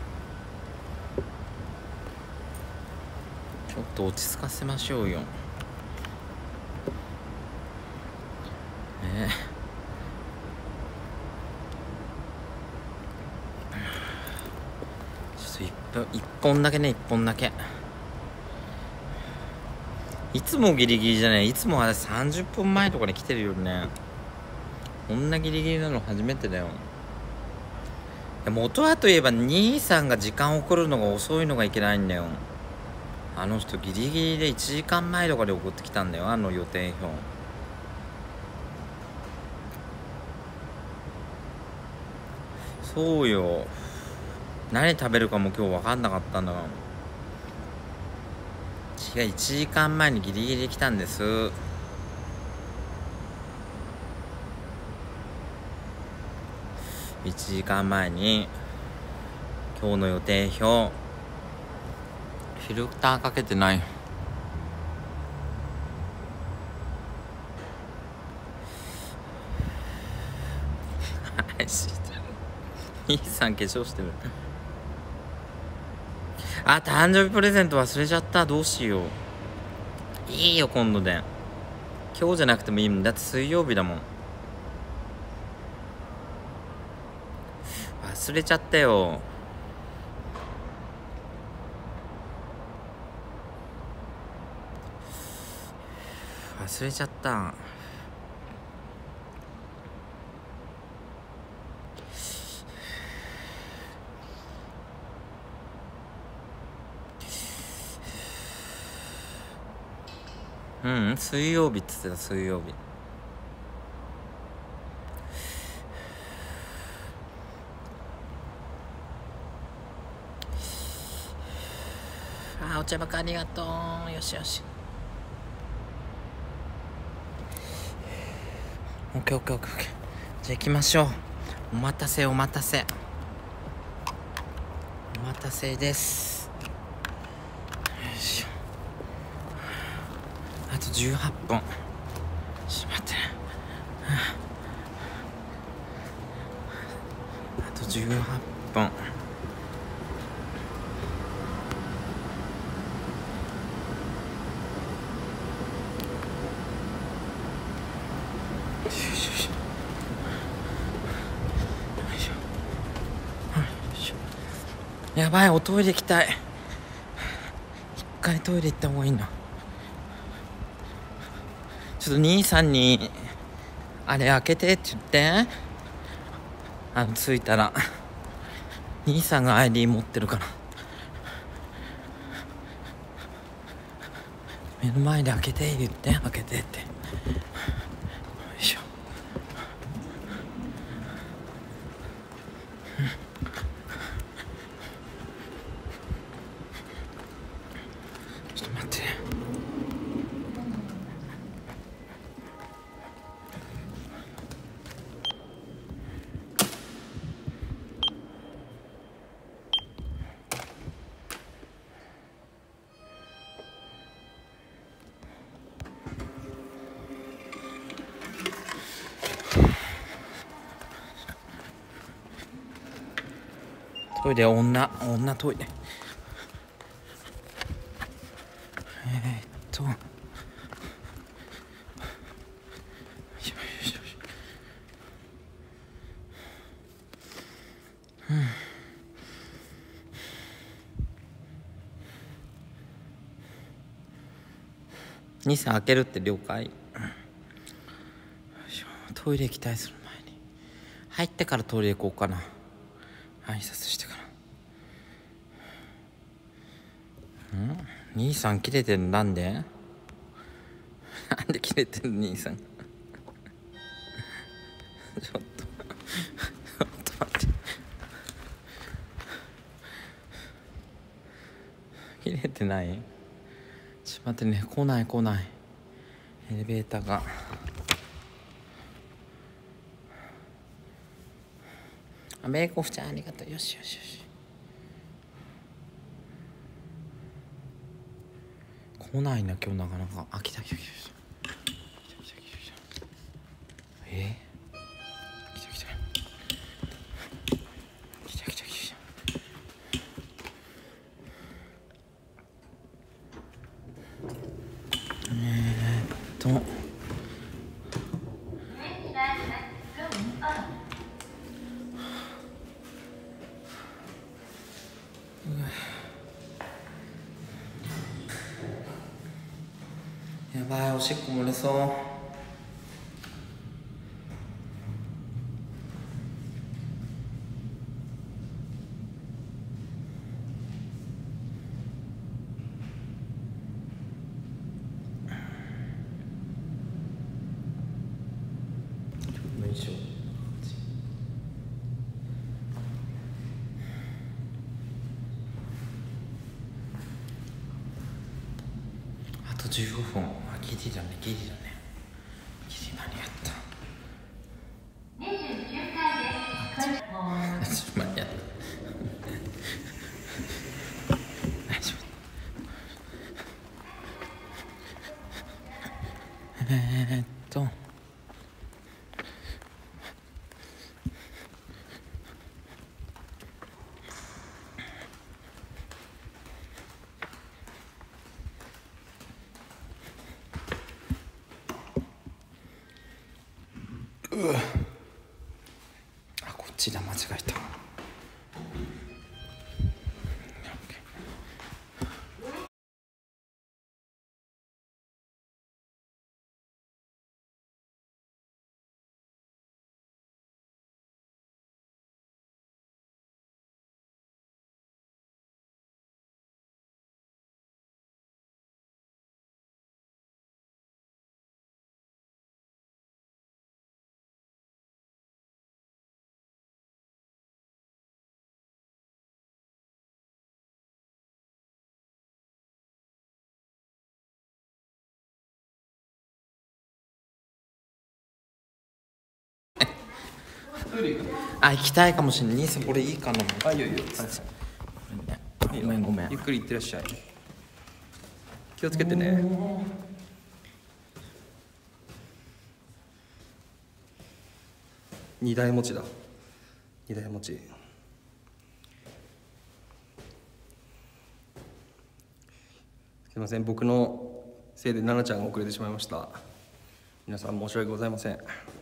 ちょっと落ち着かせましょうよ。ねちょっと一本一本だけね。一本だけ。いつもギリギリじゃない。いつもあれさんじゅっぷんまえとかに来てるよね。こんなギリギリなの初めてだよ。元はといえば兄さんが時間送るのが遅いのがいけないんだよ。あの人ギリギリでいちじかんまえとかで送ってきたんだよ。あの予定表。そうよ。何食べるかも今日分かんなかったんだから。違う、いちじかんまえにギリギリ来たんです。いちじかんまえに今日の予定表フィルターかけてない兄さん化粧してるあ、誕生日プレゼント忘れちゃった。どうしよう。いいよ今度で。今日じゃなくてもいいもん。だって水曜日だもん。忘れちゃったよ。忘れちゃった。うん、水曜日っつってた。水曜日。あ、お茶ばかありがとう。よしよし。オッケーオッケーオッケーオッケー。じゃあ行きましょう。お待たせお待たせお待たせです。よいしょ。あとじゅうはっぷん。しまってね。あとじゅうはっぷん。やばい、おトイレ行きたい。一回トイレ行った方がいいな。ちょっと兄さんにあれ開けてって言って。あの着いたら兄さんが アイディー 持ってるから目の前で開けて言って。開けてって。よいしょ。ちょっと待って。トイレ、女女トイレ。えー、っとよいしょよいしょ。うん。兄さん開けるって了解。よいしょ。トイレ行きたいする前に入ってからトイレ行こうかな。挨拶してから。ん？兄さん切れてる。なんで？なんで切れてる兄さん。ちょっとちょっと待って。切れてない？ちょっと待ってね。来ない来ない。エレベーターが。あ、メイコフちゃんありがとう。よしよしよし。来ないな今日なかなか。あ、来た来た来た来た。来た来た来た。えー、来た来た。来た来た来た。えーっとやばい、おしっこ漏れそう。よいしょ。あとじゅうごふん。あ、ギリだねギリだね。ギリ間に合った。ちょっと間に合った。大丈夫。えーっとうわあ、こっちだ、間違えた。あ、行きたいかもしれない。兄さんこれいいかな。 あ、いいよいいよ。 ごめんごめん。 ゆっくりいってらっしゃい。気をつけてね。二台持ちだ。二台持ち。すみません、僕のせいで奈々ちゃんが遅れてしまいました。皆さん申し訳ございません。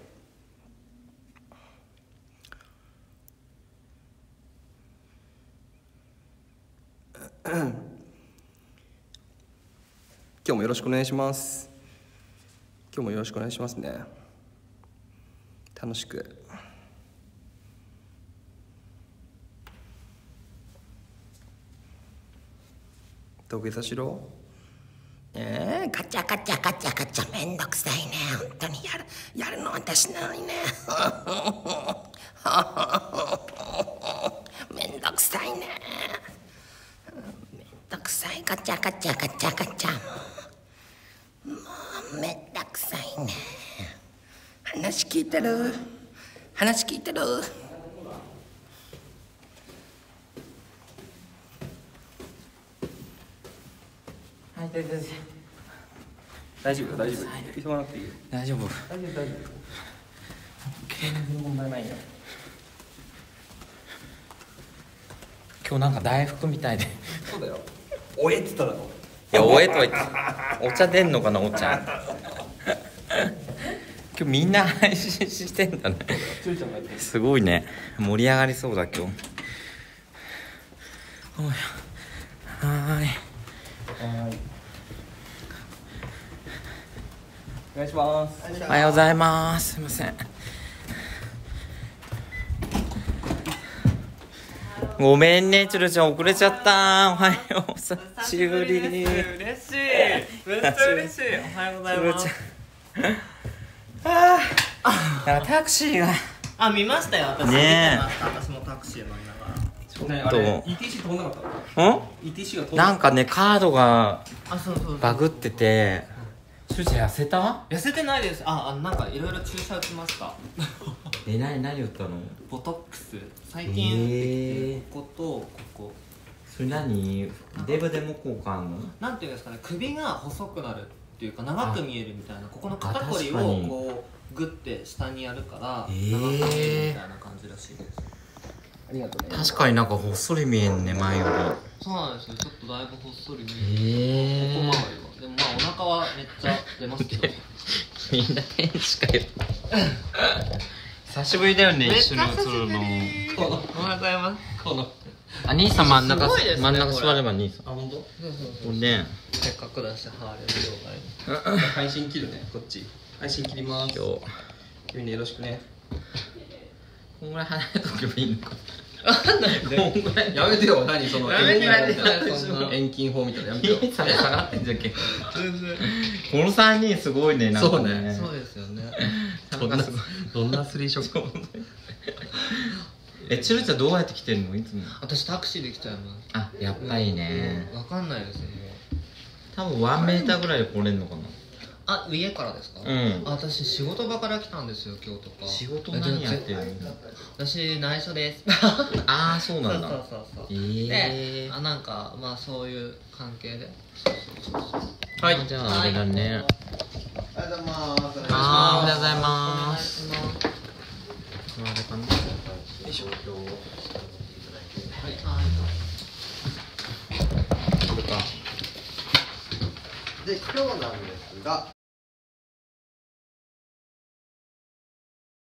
今日もよろしくお願いします。今日もよろしくお願いしますね。楽しく。土下座しろ。 えー、ガチャガチャガチャガチャめんどくさいね。本当にやるやるの私なのにね。めんどくさいね。めんどくさいガチャガチャガチャガチャ。もうめんどくさいね。話聞いてる？話聞いてる？ はい、大丈夫。 大丈夫大丈夫。急がなくていいよ。 大丈夫。 大丈夫大丈夫。全然問題ないよ。 今日なんか大福みたいで。 そうだよ。おえって言っただろ。 いや、おえとは言って。お茶出んのかな、お茶。今日みんな配信してんだね。すごいね。盛り上がりそうだ今日。おい。はーい。 お願いします。 おはようございます。すいません。ごめんね、チュルちゃん遅れちゃった。おはよう、久しぶり。 嬉しい。めっちゃ嬉しい。おはようございます。 ああ、タクシーが。 あ、見ましたよ。私ねえ見てました。私もタクシー乗りながら。 ちょっね、あれ イーティーシー 飛んなかった。 んイーティーシー が飛んなかった。 なんかね、カードがあ、そうそうそう。 バグってて。チュルちゃん痩せた？ 痩せてないです。あ、あ、なんかいろいろ注射打ちました。 え、なに、何言ったの？ ボトックス。最へ近え。 こことここ。 それ何？デブでも効果あんの？ なんていうんですかね、首が細くなるっていうか長く見えるみたいな。ここの肩こりをあ確かにこうグッて下にやるからへえ長く見えるみたいな感じらしいです。 ありがとうね。 確かになんかほっそり見えんね、前よそうなんですよ。ちょっとだいぶほっそり見り。 える。ここへえ。 周りは。でもまあお腹はめっちゃ出ますけど。 みんな天使かよ。久しぶりだよね、一緒に映るの。 おはようございます。 この。 あ、兄さん真ん中、 すごいですね真ん中これ座れば兄さん。 あ、本当？ そうそうこれね、 せっかくだしハーレー業界配信切るね、こっち。配信切ります。 今日。 君によろしくね。 こんぐらい離れとけばいいのか。 こんぐらい。やめてよ、何そのやめてやめてそんな遠近法みたいなやめてよ。 兄さん下がってんじゃんけん。この三人すごいね、なんかね。 そうですよね。 どんなどんなスリーショット。 え、チュルちゃんどうやって来てんのいつも？ 私タクシーで来ちゃいますあ、やっぱりね。 わかんないですよね。 多分ワンメーターぐらいで来れんのかな。 あ、家からですか？ うんあ、私仕事場から来たんですよ、今日とか。 仕事何やってるの？ 私内緒です。 ああ、そうなんだ。 そうそうそうそう。 えで、 えあ、なんかまあそういう関係で。 はい、じゃああれだね。 おはようございます。 あー、おはようございまおす。 願いします。 これあれかな。 よいしょ。 はい。 これか。 で今日なんですが。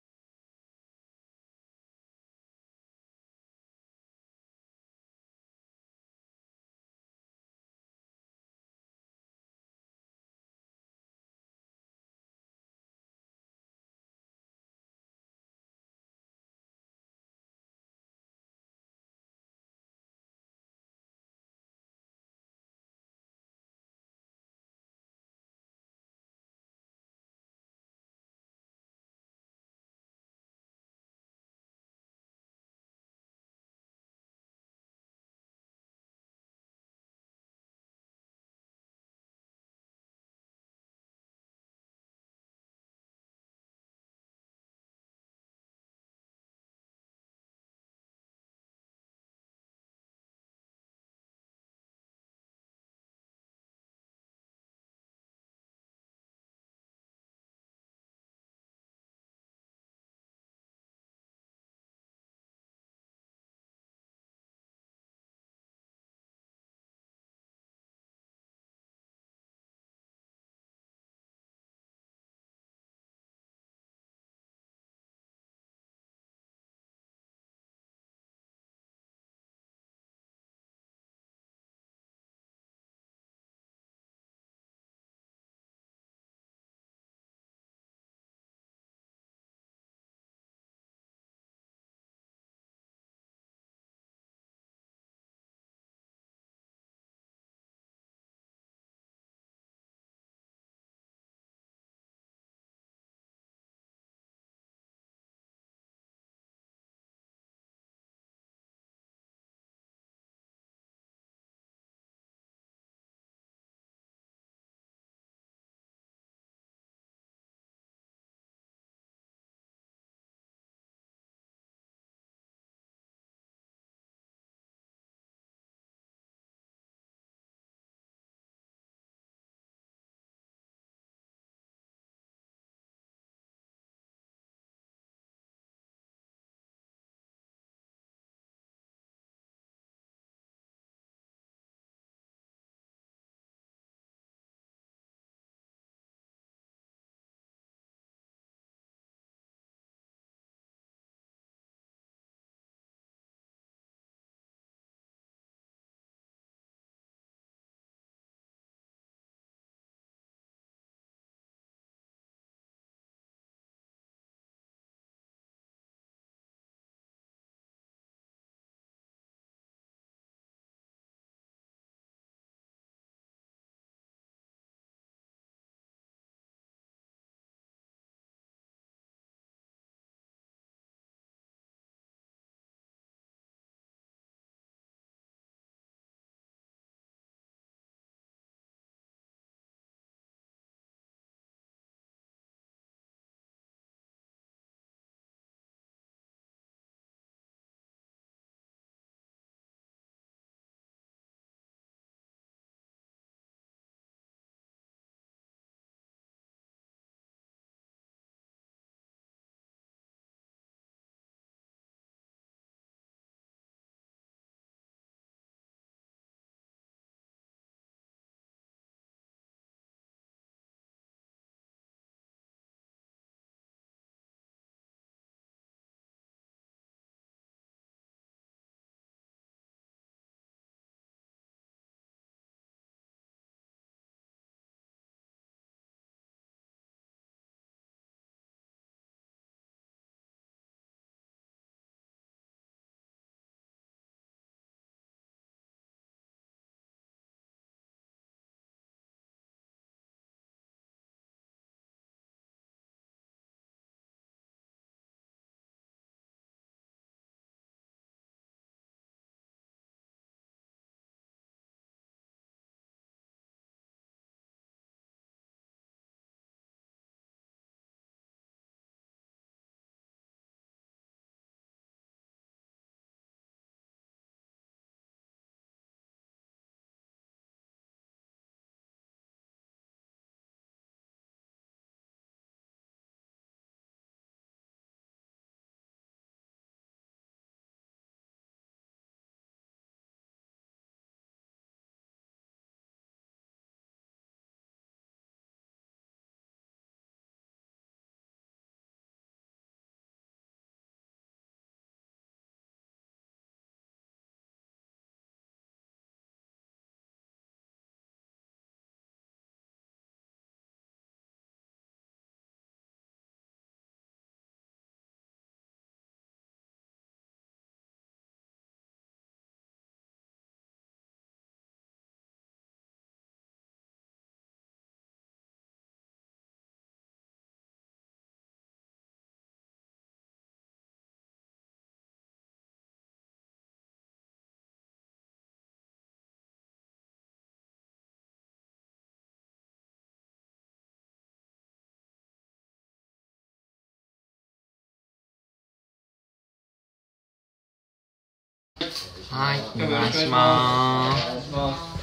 はいお願いしまお願いします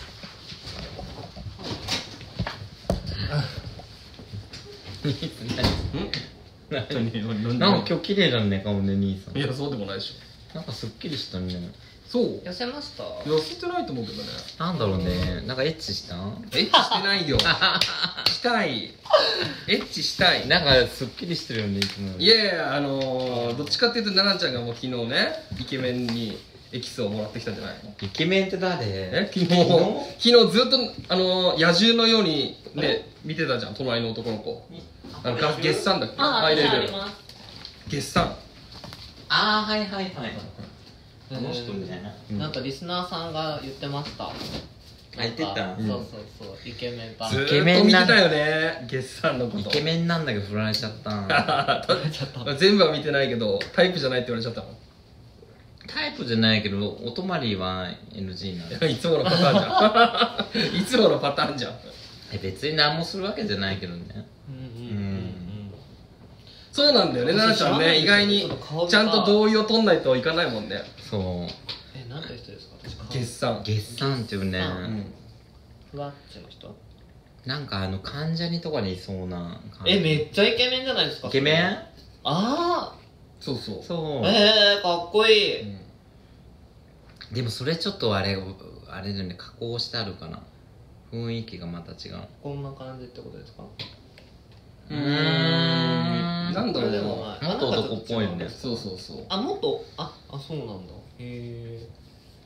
す。なんか今日綺麗だね顔ね兄さん。 いやそうでもないでしょ。 なんかすっきりしたね。 そう痩せました？ 痩せてないと思うけどね。 なんだろうね。なんかエッチした？ エッチしてないよ。したい。エッチしたい。 なんかすっきりしてるよねいつもより。 いやいやあのー、どっちかっていうと奈々ちゃんがもう昨日ねイケメンにエキスをもらってきたんじゃないの？ イケメンって誰？ え昨日昨日ずっとあのー、野獣のようにね見てたじゃん隣の男の子。あの月産だっけ？ あ、 入れるあります。 月産。 ああはいはいはい。 この人ねなんかリスナーさんが言ってました。 言ってたなんかそうそうそう、イケメンばずーっと見てたよね月産のこと。 イケメンなんだけど振られちゃった全部は見てないけどタイプじゃないって言われちゃったの。 タイプじゃないけどお泊まりは エヌジー なんでいつものパターンじゃんいつものパターンじゃん。 え別に何もするわけじゃないけどね。 うんうんうんうん。 そうなんだよね奈々ちゃんね意外にちゃんと同意を取んないといかないもんね。 そうえ、なんて人ですか？私月産月産っていうねふわっちの人？ なんかあの関ジャニとかにいそうな感じ。 え、めっちゃイケメンじゃないですか？ イケメン？ ああそうそうそうえー、かっこいい、 うんでもそれちょっとあれあれだよね加工してあるかな雰囲気がまた違う。 こんな感じってことですか？ うーんなんだろうでもな。 まあもっと男っぽいよね。 そうそうそう。 あ、もっとあ、あ、そうなんだ。へえ。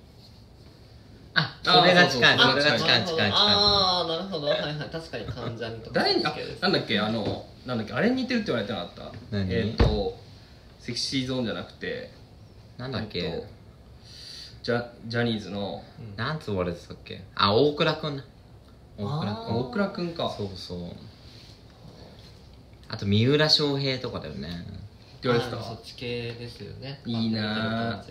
あそれが近いあそれが近い近い近い。 ああ、なるほど。はいはい、確かに関ジャニとか誰にあ好きですなんだっけあのなんだっけあれに似てるって言われてなかった？ 何えっとセクシーゾーンじゃなくてなんだっけ、 えっとジャジャニーズのなんつ言われてたっけ。あ大倉くんな大倉くん。 大倉くんかそうそう。あと三浦翔平とかだよね。 って言われてた。 あーそっち系ですよね。 いいなーあね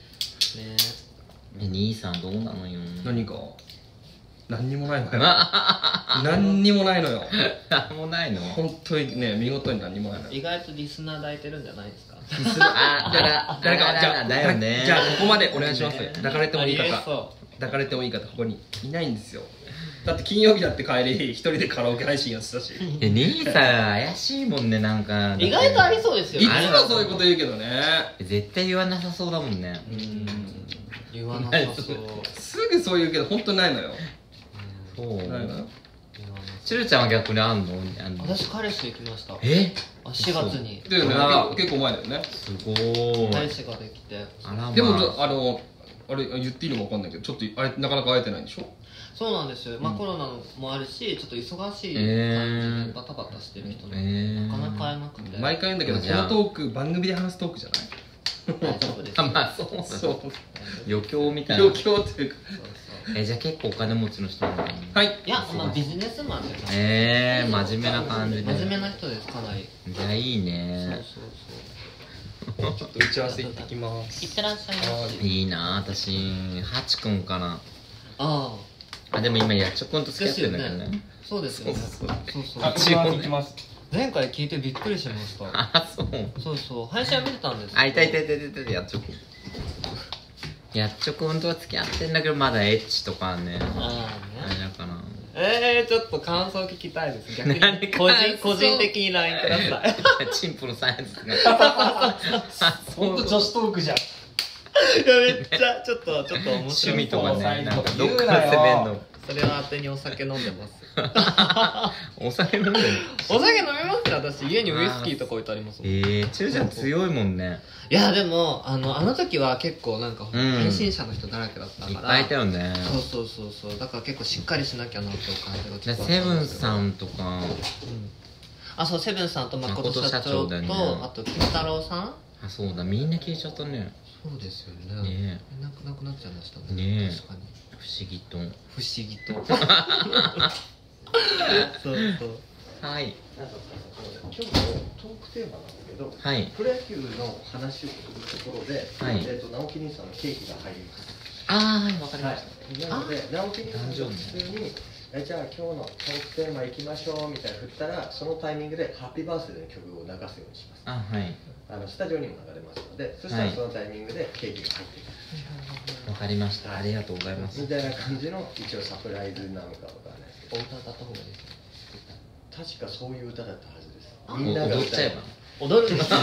え兄さんどうなのよ。 何か何にもないのよ何にもないのよなんもないの。 本当にね見事に何にもないのよ。 意外とリスナー抱いてるんじゃないですか？ あだから誰かじゃあだよね。 じゃあここまでお願いします。抱かれてもいい方ありえそ抱かれてもいい方ここにいないんですよ。だって金曜日だって帰り一人でカラオケ配信やってたしいえ兄さん怪しいもんねなんか。 う。意外とありそうですよつね。 もそういうこと言うけどね。 絶対言わなさそうだもんね。 うん言わなさそう。 すぐそう言うけど本当にないのよ。 そうないのよ。 言わなチルちゃんは逆にあんのあんの私彼氏できました。 えあしがつにだよねあら結構結構前だよね。 すごーい。 彼氏ができて。 あらまあでもあのあれ言っていいのか分かんないけどちょっとあれなかなか会えてないんでしょ。 そうなんですよ。まあコロナもあるし、ちょっと忙しい感じえーでバタバタしてる人えね。 ーなかなか会えなくて。 毎回言うんだけどこじゃあのトーク番組で話すトークじゃない。 大丈夫です。 あまあそうそう余興みたいな。 状況というかそうそうえじゃあ結構お金持ちの人なのかな。 はいいや、まあビジネスマンです。 えー、真面目な感じで。 真面目な人です、かなり。 じゃあいいそうね。 そうそう。 ちょっと打ち合わせ行ってきます。 いってらっしゃいませ。 いいな私ハチくんかなああでも今やっちょくんとあ。 付き合ってるんだけどねですよね。そうですよね。 そうそうそう。 あ行きます行きます。 前回聞いてびっくりしました。 あそうそうそう。配信は見てたんですけど。 あいたいたいたいたいたやっちょくんやっちょくんとは付き合ってんだけどまだエッチとかねあああね。 れだからえー、ちょっと感想聞きたいです。逆に何個人感想個人的に ライン ください。 チンプのサイズが本当女子トークじゃん。 いやめっちゃちょっとちょっと面趣白い。 味とかそうねなんかど言うっかなよで攻めんのそれは当てにお酒飲んでます。 お酒飲んでるお酒飲みますよ私。家にウイスキーとか置いてありますもん。いえー、チューちゃん強いもんねやでもあのあの時は結構なんかん配信者の人だらけだったから。 いっぱいいたよねそうそうそうそう。だから結構しっかりしなきゃなっていう感じがちょっとあったセブンんですけどさんとかうんあ、そう、セブンさんと誠社誠社長と、 長だよねあと金太郎さん。 あそうだみんな消えちゃったねそうですよね。 ねえなくなくなっちゃいましたね。 ねえ確かに。 不思議と不思議と。そうそう。 はい今日のトークテーマなんですけど、 はいプロ野球の話をするところで、 はいえー、と直樹兄さんのケーキが入ります。 ああはいわかりましなので直樹兄さんが普通にえじゃあ今日のトークテーマ行きましょうみたいな振ったら、そのタイミングでハッピーバースデーの曲を流すようにします。 あ、はい。 あのスタジオにも流れますので、そしたらそのタイミングでケーキが入ってくる、 わかりました。ありがとうございます。 みたいな感じの一応サプライズなのかわからないですけど、 お歌歌った方がいいですか？ 確かそういう歌だったはずです。 おみんなが歌え踊っちゃえば。 踊るんです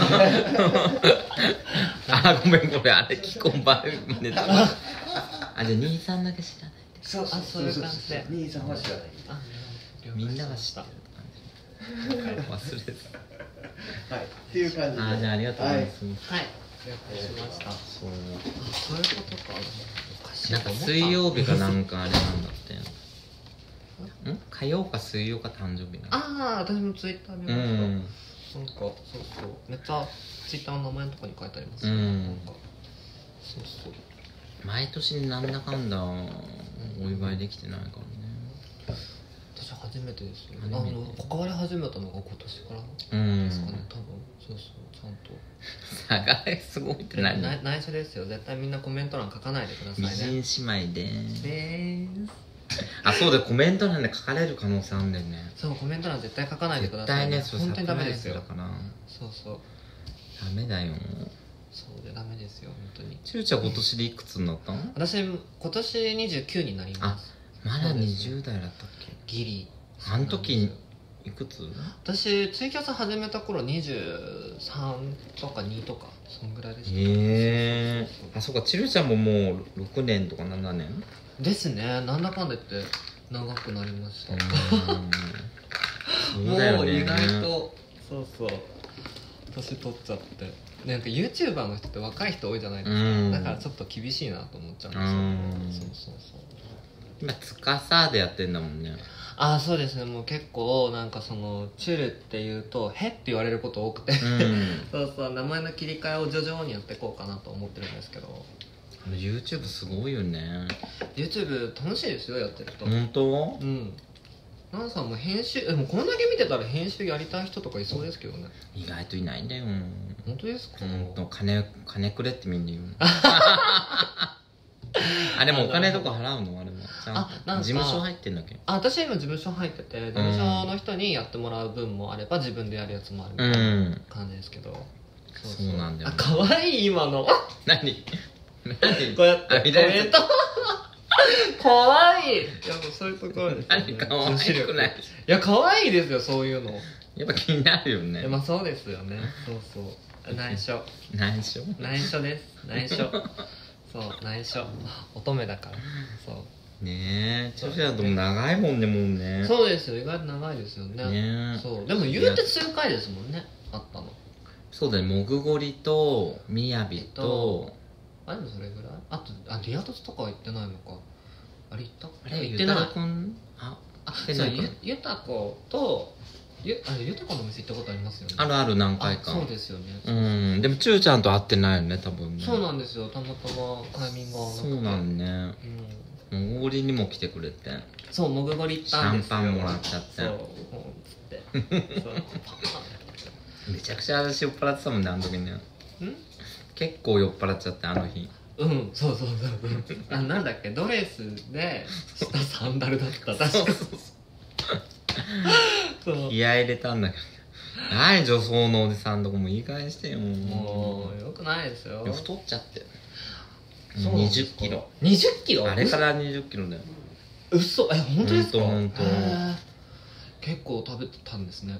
あ、ごめんごめん、あれ聞こんばんね。あ、じゃあ兄さんだけ知らない。 そうそうそういう感じで。兄さんは知らない。 みんなは知ってる感じ。忘れた。 はい、っていう感じで。 あ、じゃあありがとうございます。 はい、了解しました。 そう。 そういうことか。おかしいなんか水曜日かなんかあれなんだって。ん？火曜か水曜か誕生日なの。 ああ、私もツイッター見ました。 うん。 なんかそうそうめっちゃツイッターの名前のとこに書いてありますね。 うんなんかそうそう。 毎年なんだかんだお祝いできてないからね。 私初めてですよ。 初めてあの関わり始めたのが今年からうんですかね。多分そうそうちゃんと。 差がすごいって何？ な内緒ですよ。絶対みんなコメント欄書かないでくださいね。 美人姉妹でーす。 でーす。 あ、そうでコメント欄で書かれる可能性あるんだよね。 そうコメント欄絶対書かないでくださいね。 絶対ね、そう本当にダメですよ。 サプライズだからそうそうダメだよ。 そうでダメですよ本当に。 ちゅうちゃん今年でいくつになったの？ 私今年にじゅうきゅうになります。 まだにじゅう代だったっけ？ ギリ。 あの時いくつ？ 私ツイキャス始めた頃にじゅうさんとかにとかそんぐらいでした。 へえ。あ、そうか、ちるちゃんももうろくねんとかななねんですね。なんだかんだ言って長くなりました。 そうだよね。 もう意外とそうそう年取っちゃってなんか YouTuber の人って若い人多いじゃないですか、 うんだからちょっと厳しいなと思っちゃうんですよ、ね、そうそうそう今つかさでやってんだもんね。 ああそうですね。もう結構なんかそのチュルっていうとへって言われること多くて、 うんそうそう名前の切り替えを徐々にやっていこうかなと思ってるんですけど、 あの YouTube すごいよね。 YouTube 楽しいですよやってると。 本当？ うんナンさんも編集でもこんだけ見てたら編集やりたい人とかいそうですけどね。 意外といないんだよ。 本当ですか？ ほんと金金くれってみんな言うあ、でもお金とか払うのあれもちゃんあなんかと事務所入ってんだっけ？ あ私は今事務所入ってて事務所の人にやってもらう分もあれば自分でやるやつもあるみたいな感じですけど、そうそうそうなんだよあ可愛い今の何何こうやってあ見られたコメント可愛いいやもうそういうところです、ね、 何可愛くない？ いや可愛いですよそういうの。 やっぱ気になるよね。 まあそうですよね。そうそう内緒内緒内緒です内緒そう内緒乙女だからそうねえ、ちょちゃんとも長いもんねもうね。 そうですよ意外と長いですよね。 ねそうでも言うて数回ですもんねあったの。 そうだね、もぐごりとみやびとあでもそれぐらいあとあリアトツとかは行ってないのか。あれ行ったあれ行ってないゆたくんああ来てないかそうゆゆたことゆあれゆたこのお店行ったことありますよね。 あるある何回か。 あそうですよね。 うんでもちゅうちゃんと会ってないよね多分ね。 そうなんですよたまたまタイミングが合わなくて。 そうなんね。 うんもぐごりにも来てくれてそうもぐごり行ったんですよ。 シャンパンもらっちゃってそうもうつってそうめちゃくちゃ私酔っ払ってたもんねあの時ね。 ん結構酔っ払っちゃってあの日。 うんそうそうそうそうあなんだっけドレスで下サンダルだった確かそう気合い入れたんだけど何女装のおじさんとかも言い返してよ。 もうよくないですよ。 いや太っちゃってそうにじゅっキロ。 にじゅっキロあれからにじゅっキロだよ。 うそえ本当ですか？ ほんとほんとへー結構食べてたんですね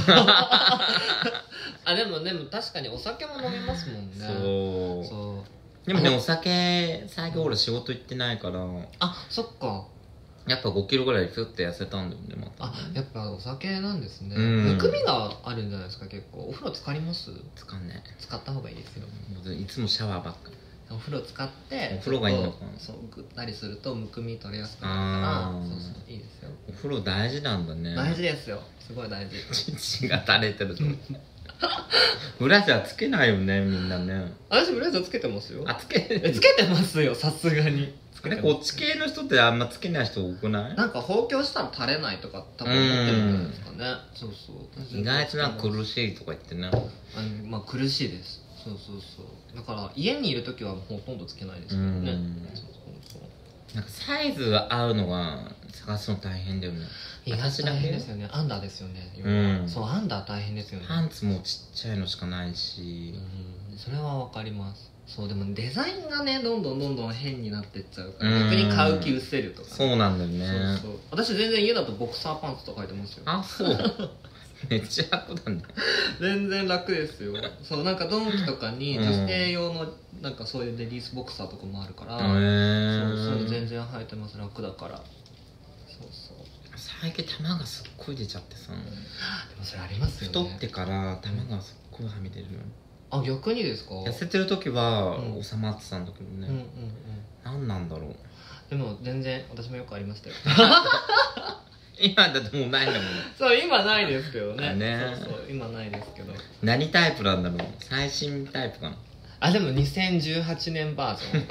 あでもでも確かにお酒も飲みますもんね。 そうそうでもねお酒最近俺仕事行ってないからあそっかやっぱごキロぐらいピュッて痩せたんだよねまた。 あやっぱお酒なんですね。 うんむくみがあるんじゃないですか結構。お風呂浸かります？ 使んね使った方がいいですよ。 えいつもシャワーばっかり。 お風呂使ってお風呂がいいのかな。 そうぐったりするとむくみ取れやすくなるあーからそうそういいですよ。 お風呂大事なんだね。 大事ですよすごい大事血が垂れてるとブラシはつけないよねみんなね。 私ブレザーつけてますよ。 あつけえつけてますよさすがに。つけてますこっち系の人ってあんまつけない人多くない？ なんか放狂したら垂れないとか多分思ってるんじゃないですかね。そうそう意外となんか苦いしいとか言ってね。 あのまあ苦しいです。そうそうそうだから家にいる時はほとんどつけないですけどね。 うんそうそうそうなんかサイズが合うのが探すの大変だよね。 意外と大変ですよね。アンダーですよね。要はうんそうアンダー大変ですよね。 パンツもちっちゃいのしかないし、 うんそれはわかります。そうでもデザインがねどんどんどんどん変になってっちゃうから、 うん逆に買う気失せるとかね、 そうなんだよね。 そうそう私全然家だとボクサーパンツとか履いてますよ。 あ、そうめっちゃ楽だね。 全然楽ですよ。そうなんかドンキとかにうん女性用のなんかそういうレディースボクサーとかもあるから、 へそうそういうのえ。 全然履いてます。楽だから。そうそう最近玉がすっごい出ちゃってさ、 でもそれありますよね。 太ってから玉がすっごいはみ出るの。 あ逆にですか。 痩せてる時はうん収まってたんだけどね、 うんうんうん。 何なんだろう。 でも全然私もよくありましたよ。 今だってもうないんだもん。 そう今ないですけどね。 ねそうそう今ないですけど。 何タイプなんだろう。最新タイプかな。 あでもにせんじゅうはちねんバージョン。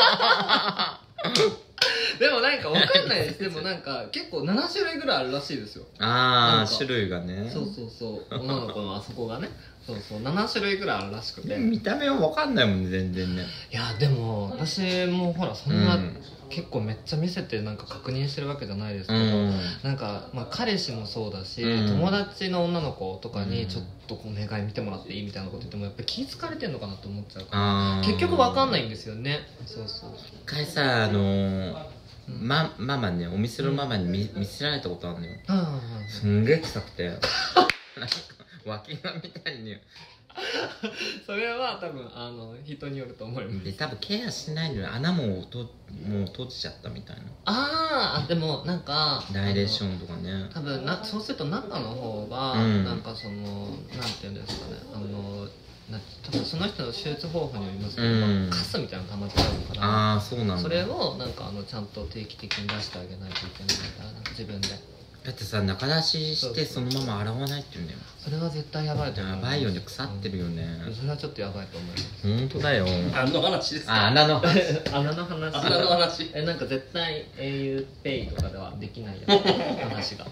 でもなんかわかんないです。でもなんか結構なな種類ぐらいあるらしいですよ。 あなんかあ種類がね。 そうそうそう女の子のあそこがねそうそうなな種類ぐらいあるらしくて、 見た目は分かんないもんね全然ね。 いやでも私もほらそんな、 うん結構めっちゃ見せてなんか確認してるわけじゃないですけど、 うんなんか、まあ、彼氏もそうだし、 うん友達の女の子とかうんにちょっとお願い見てもらっていいみたいなこと言ってもやっぱり気ぃかれてんのかなと思っちゃうからあー結局わかんないんですよね。そうそう一回さあのーま、ママねお店のママに見,、見せられたことあるのよ。 はいはいはいすんげえ臭くてなんか脇がみたいにそれは多分あの人によると思います。 で多分ケアしないのよ。穴もともう閉じちゃったみたいな。 あーあでもなんかダイレーシンョンとかね。 多分なそうすると中の方が、 うんなんかそのなんていうんですかねあのな多分その人の手術方法によりますけど、 うんカスみたいなの溜まっちゃうからああそうなんだ。 それをなんかあのちゃんと定期的に出してあげないといけないみたいな自分でだってさ中出ししてそそうのまま洗わないって言うんだよ。 それは絶対やばいと思います。 やばいよね腐ってるよね。 うんそれはちょっとやばいと思います。 本当だよ。 何の話ですか？ あ穴の穴の話穴の話。 えなんか絶対 エーユーペイとかではできないやつ話が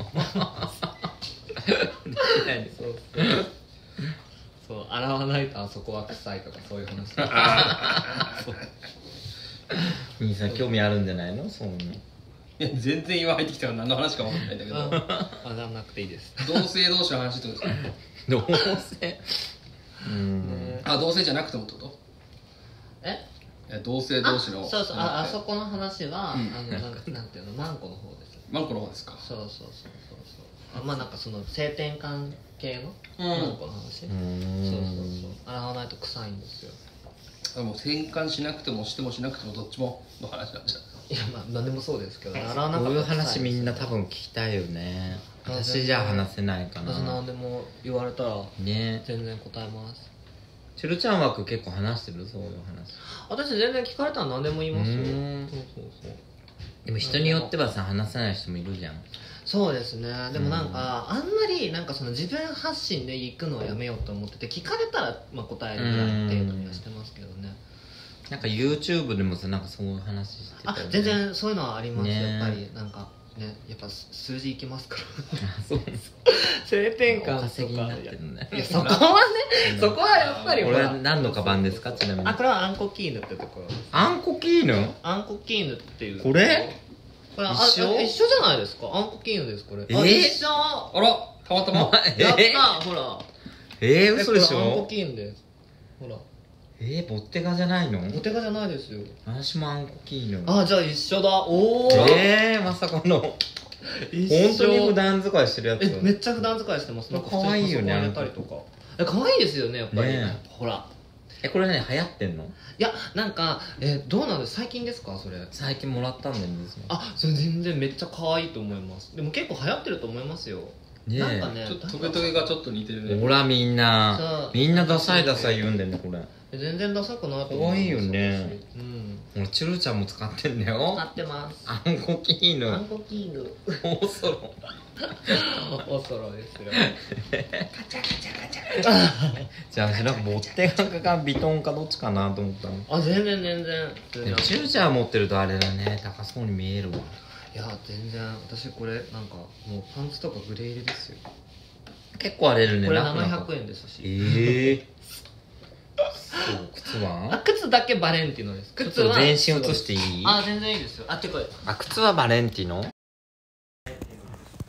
そうそうそう洗わないとあそこは臭いとかそういう話そう兄さん興味あるんじゃないのそういうの。 いや全然今入ってきたから何の話か分かんないんだけどあ洗わなくていいです同性同士の話ってことですか？ どうせうんねあ同性じゃなくてもってこと？ えいや同性同士のあそうそうああそこの話は、 うんあのなんなんていうのマンコの方です。 マンコの方ですか？ そうそうそうそうそうあまあなんかその性転換系のマンコの話、 うそうそうーんそう洗わないと臭いんですよ。 あもう転換しなくてもしてもしなくてもどっちもの話なんじゃいやまあ何でもそうですけど、洗わなかったこういうら臭い話みんな多分ん聞きたいよね。 あ私じゃ話せないか私な何でも言われたらね。 全然答えます。 チュルちゃん枠結構話してるそういう話。 私全然聞かれたら何でも言いますよ。 うーんそうそうそうでも人によってはさ話せない人もいるじゃん。 そうですね。でもなんか、あんまりなんかその自分発信で行くのをやめようと思ってて、聞かれたらまあ答えるぐらい程度にはしてますけどね。 なんか YouTube でもさなんかそういう話してたよね。 あ全然そういうのはあります、 ねやっぱりなんかねやっぱ数字いきますからあそうです。 性転換とかお稼ぎになってるね。 いやそこはねそこはやっぱりこほられは何のカバンですかちなみに。 あこれはアンコキーヌってところ。 あんこキーヌ？ アンコキーヌっていうこれこれあ一緒あ一緒じゃないですか。アンコキーヌですこれ。あえー一緒あらたまたまえやったほらえー、嘘でしこれアンコょ？ キーヌですほらえー、ボッテガじゃないの？ お手がじゃないですよ。 私もあんこキーヌ。 あじゃあ一緒だおお、 えー、まさかの一緒本当に普段使いしてるやつ。 えめっちゃ普段使いしてます。なんか普通に可愛いよねパソコンやったりとかえ可愛いですよねやっぱり、 ねほらえこれね流行ってんの？ いやなんかえどうなんです最近ですかそれ。 最近もらったんだよね。 あそれ全然めっちゃ可愛いと思います。でも結構流行ってると思いますよ。 ねえなんかねちょっとトゲトゲがちょっと似てるねほらみんなそうみんなダサいダサい言うんだよねこれ。 全然ダサくないと思可愛いよね。 うん俺チュルちゃんも使ってんだよ使。ってます。 あんこキーヌアンコキーヌおそろ。 おそろですよ。 じゃあなんかボッテガかビトンかどっちかなと思ったの。 あ全然全然全然でもチュルちゃん持ってるとあれだね高そうに見えるわ。 いや全然私これなんかもうパンツとかグレー入りですよ。 結構荒れるね。 これ楽なななひゃくえんですし。 ええそう靴あは靴だけバレンティノです。 ちょっ靴はと全身写していい？ あ全然いいですよ。あてかあ靴はバレンティノ？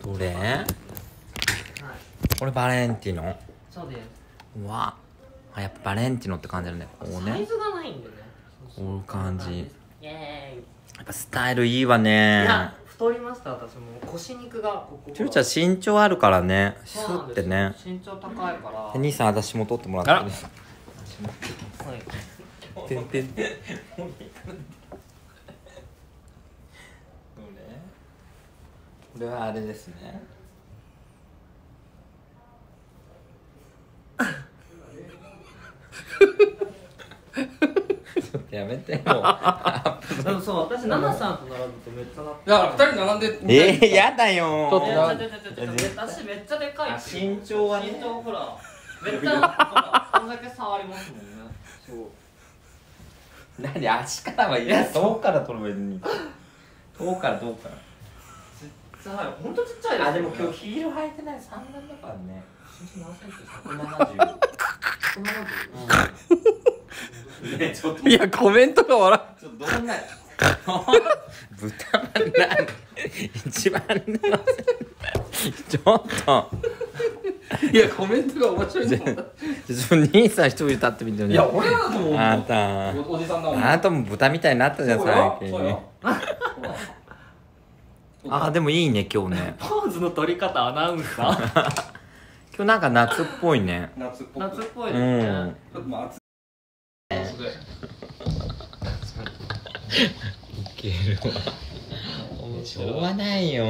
どれ？ はい、 これバレンティノ。 そうです。 うわあ、やっぱバレンティノって感じだね。こうねサイズがないんでね。 こういう感じ。 イエーイ。 やっぱスタイルいいわね。 いや、太りました。私も腰肉がここ。 ちゅるちゃん身長あるからね。スそうなんですよッてね。 身長高いから。 で兄さん私も取ってもらってる。 はい。 てんてんてん。これはあれですね。ちょっとやめてよ。 そう、私ナナさんと並ぶとめっちゃなって。 だからふたり並んでえー、やだよ。 ちょっといや、ちょちょちょちょ、私めっちゃでかい。 身長はね。 身長ほら、めっちゃほら、こんだけ触りますもんね。そう。 何足からはいや、遠くから取ればいいのに。遠くから遠くから。 ちっちゃい、ほんとちっちゃいです。 あ、でも今日ヒール履いてないさん段だからね。身長何センチですか？ひゃくななじゅう。ひゃくななじゅう？ね、ちょっと。 いやコメントが笑ちょっとどんな。豚まんなん一番ね。ちょっと。 ういやコメントが面白いと思った。 ちょっと兄さん一人立ってみてよね。 いや俺はだと思う。 あんたおおじさんだもん。 あなたも豚みたいになったじゃんそうよ最そうよ近。あでもいいね今日ね。 ポーズの取り方アナウンサー。 今日なんか夏っぽいね。 夏っぽく。 夏っぽいですうんね。 ちょっとまあ暑い。 いけるわ。しょうがないよ。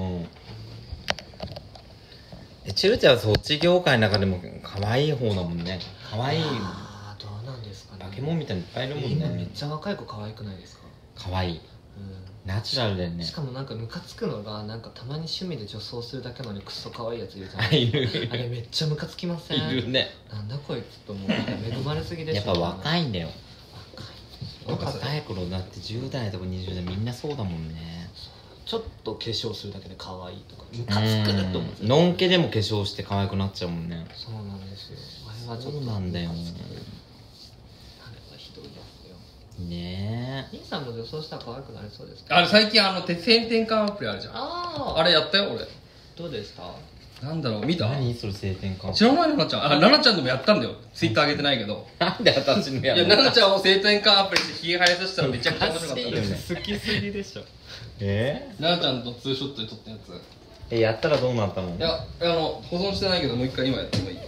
えチュルちゃんはそっち業界の中でも可愛い方だもんね。可愛いああ、どうなんですかね。 バケモンみたいにいっぱいいるもん今めっね。 ちゃ若い子可愛くないですか？ 可愛い。 うナチュラルだよん。 ね。 しかもなんかムカつくのが、なんかたまに趣味で女装するだけなのにクソ可愛いやついるじゃないいるいるあれめっちゃムカつきません？ いるね。 なんだこいつと思う。なんか恵まれすぎでしょ。 やっぱ若いんだよ。 若い。 若い頃だってじゅう代とかにじゅう代みんなそうだもんね。 ちょっと化粧するだけで可愛いとかムカつくと思って。 のんけでも化粧して可愛くなっちゃうもんね。 そうなんですよ。あれはちょっとそうなんだよ。 あれはひどいですよ。 ね兄さんも女装したら可愛くなりそうですか？ あれ最近あのて性転換アプリあるじゃん。 ああ。 あれやったよ俺。 どうでした？ なんだろう見え。 た？ 何それ性転換。 知らないのななちゃん。あななちゃんでもやったんだよ。ツイッター上げてないけど。 なんで私のやいやななちゃんを性転換アプリしてひげ生やさせたらめちゃくちゃ面白かったおかしいよね好きすぎでしょ。 えななちゃんとツーショットで撮ったやつ。 えやったらどうなったの？ いやあの保存してないけどもう一回今やってもいい。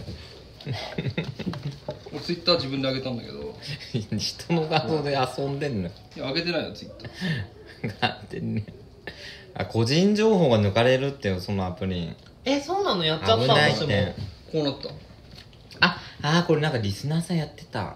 俺ツイッター自分で上げたんだけど。 人の画像で遊んでんの。 いや上げてないよツイッター。 なんでね。あ個人情報が抜かれるってよそのアプリ。 え、そうなの？やっちゃった。 危ないっ私もて。 こうなった。 ああーこれなんかリスナーさんやってた。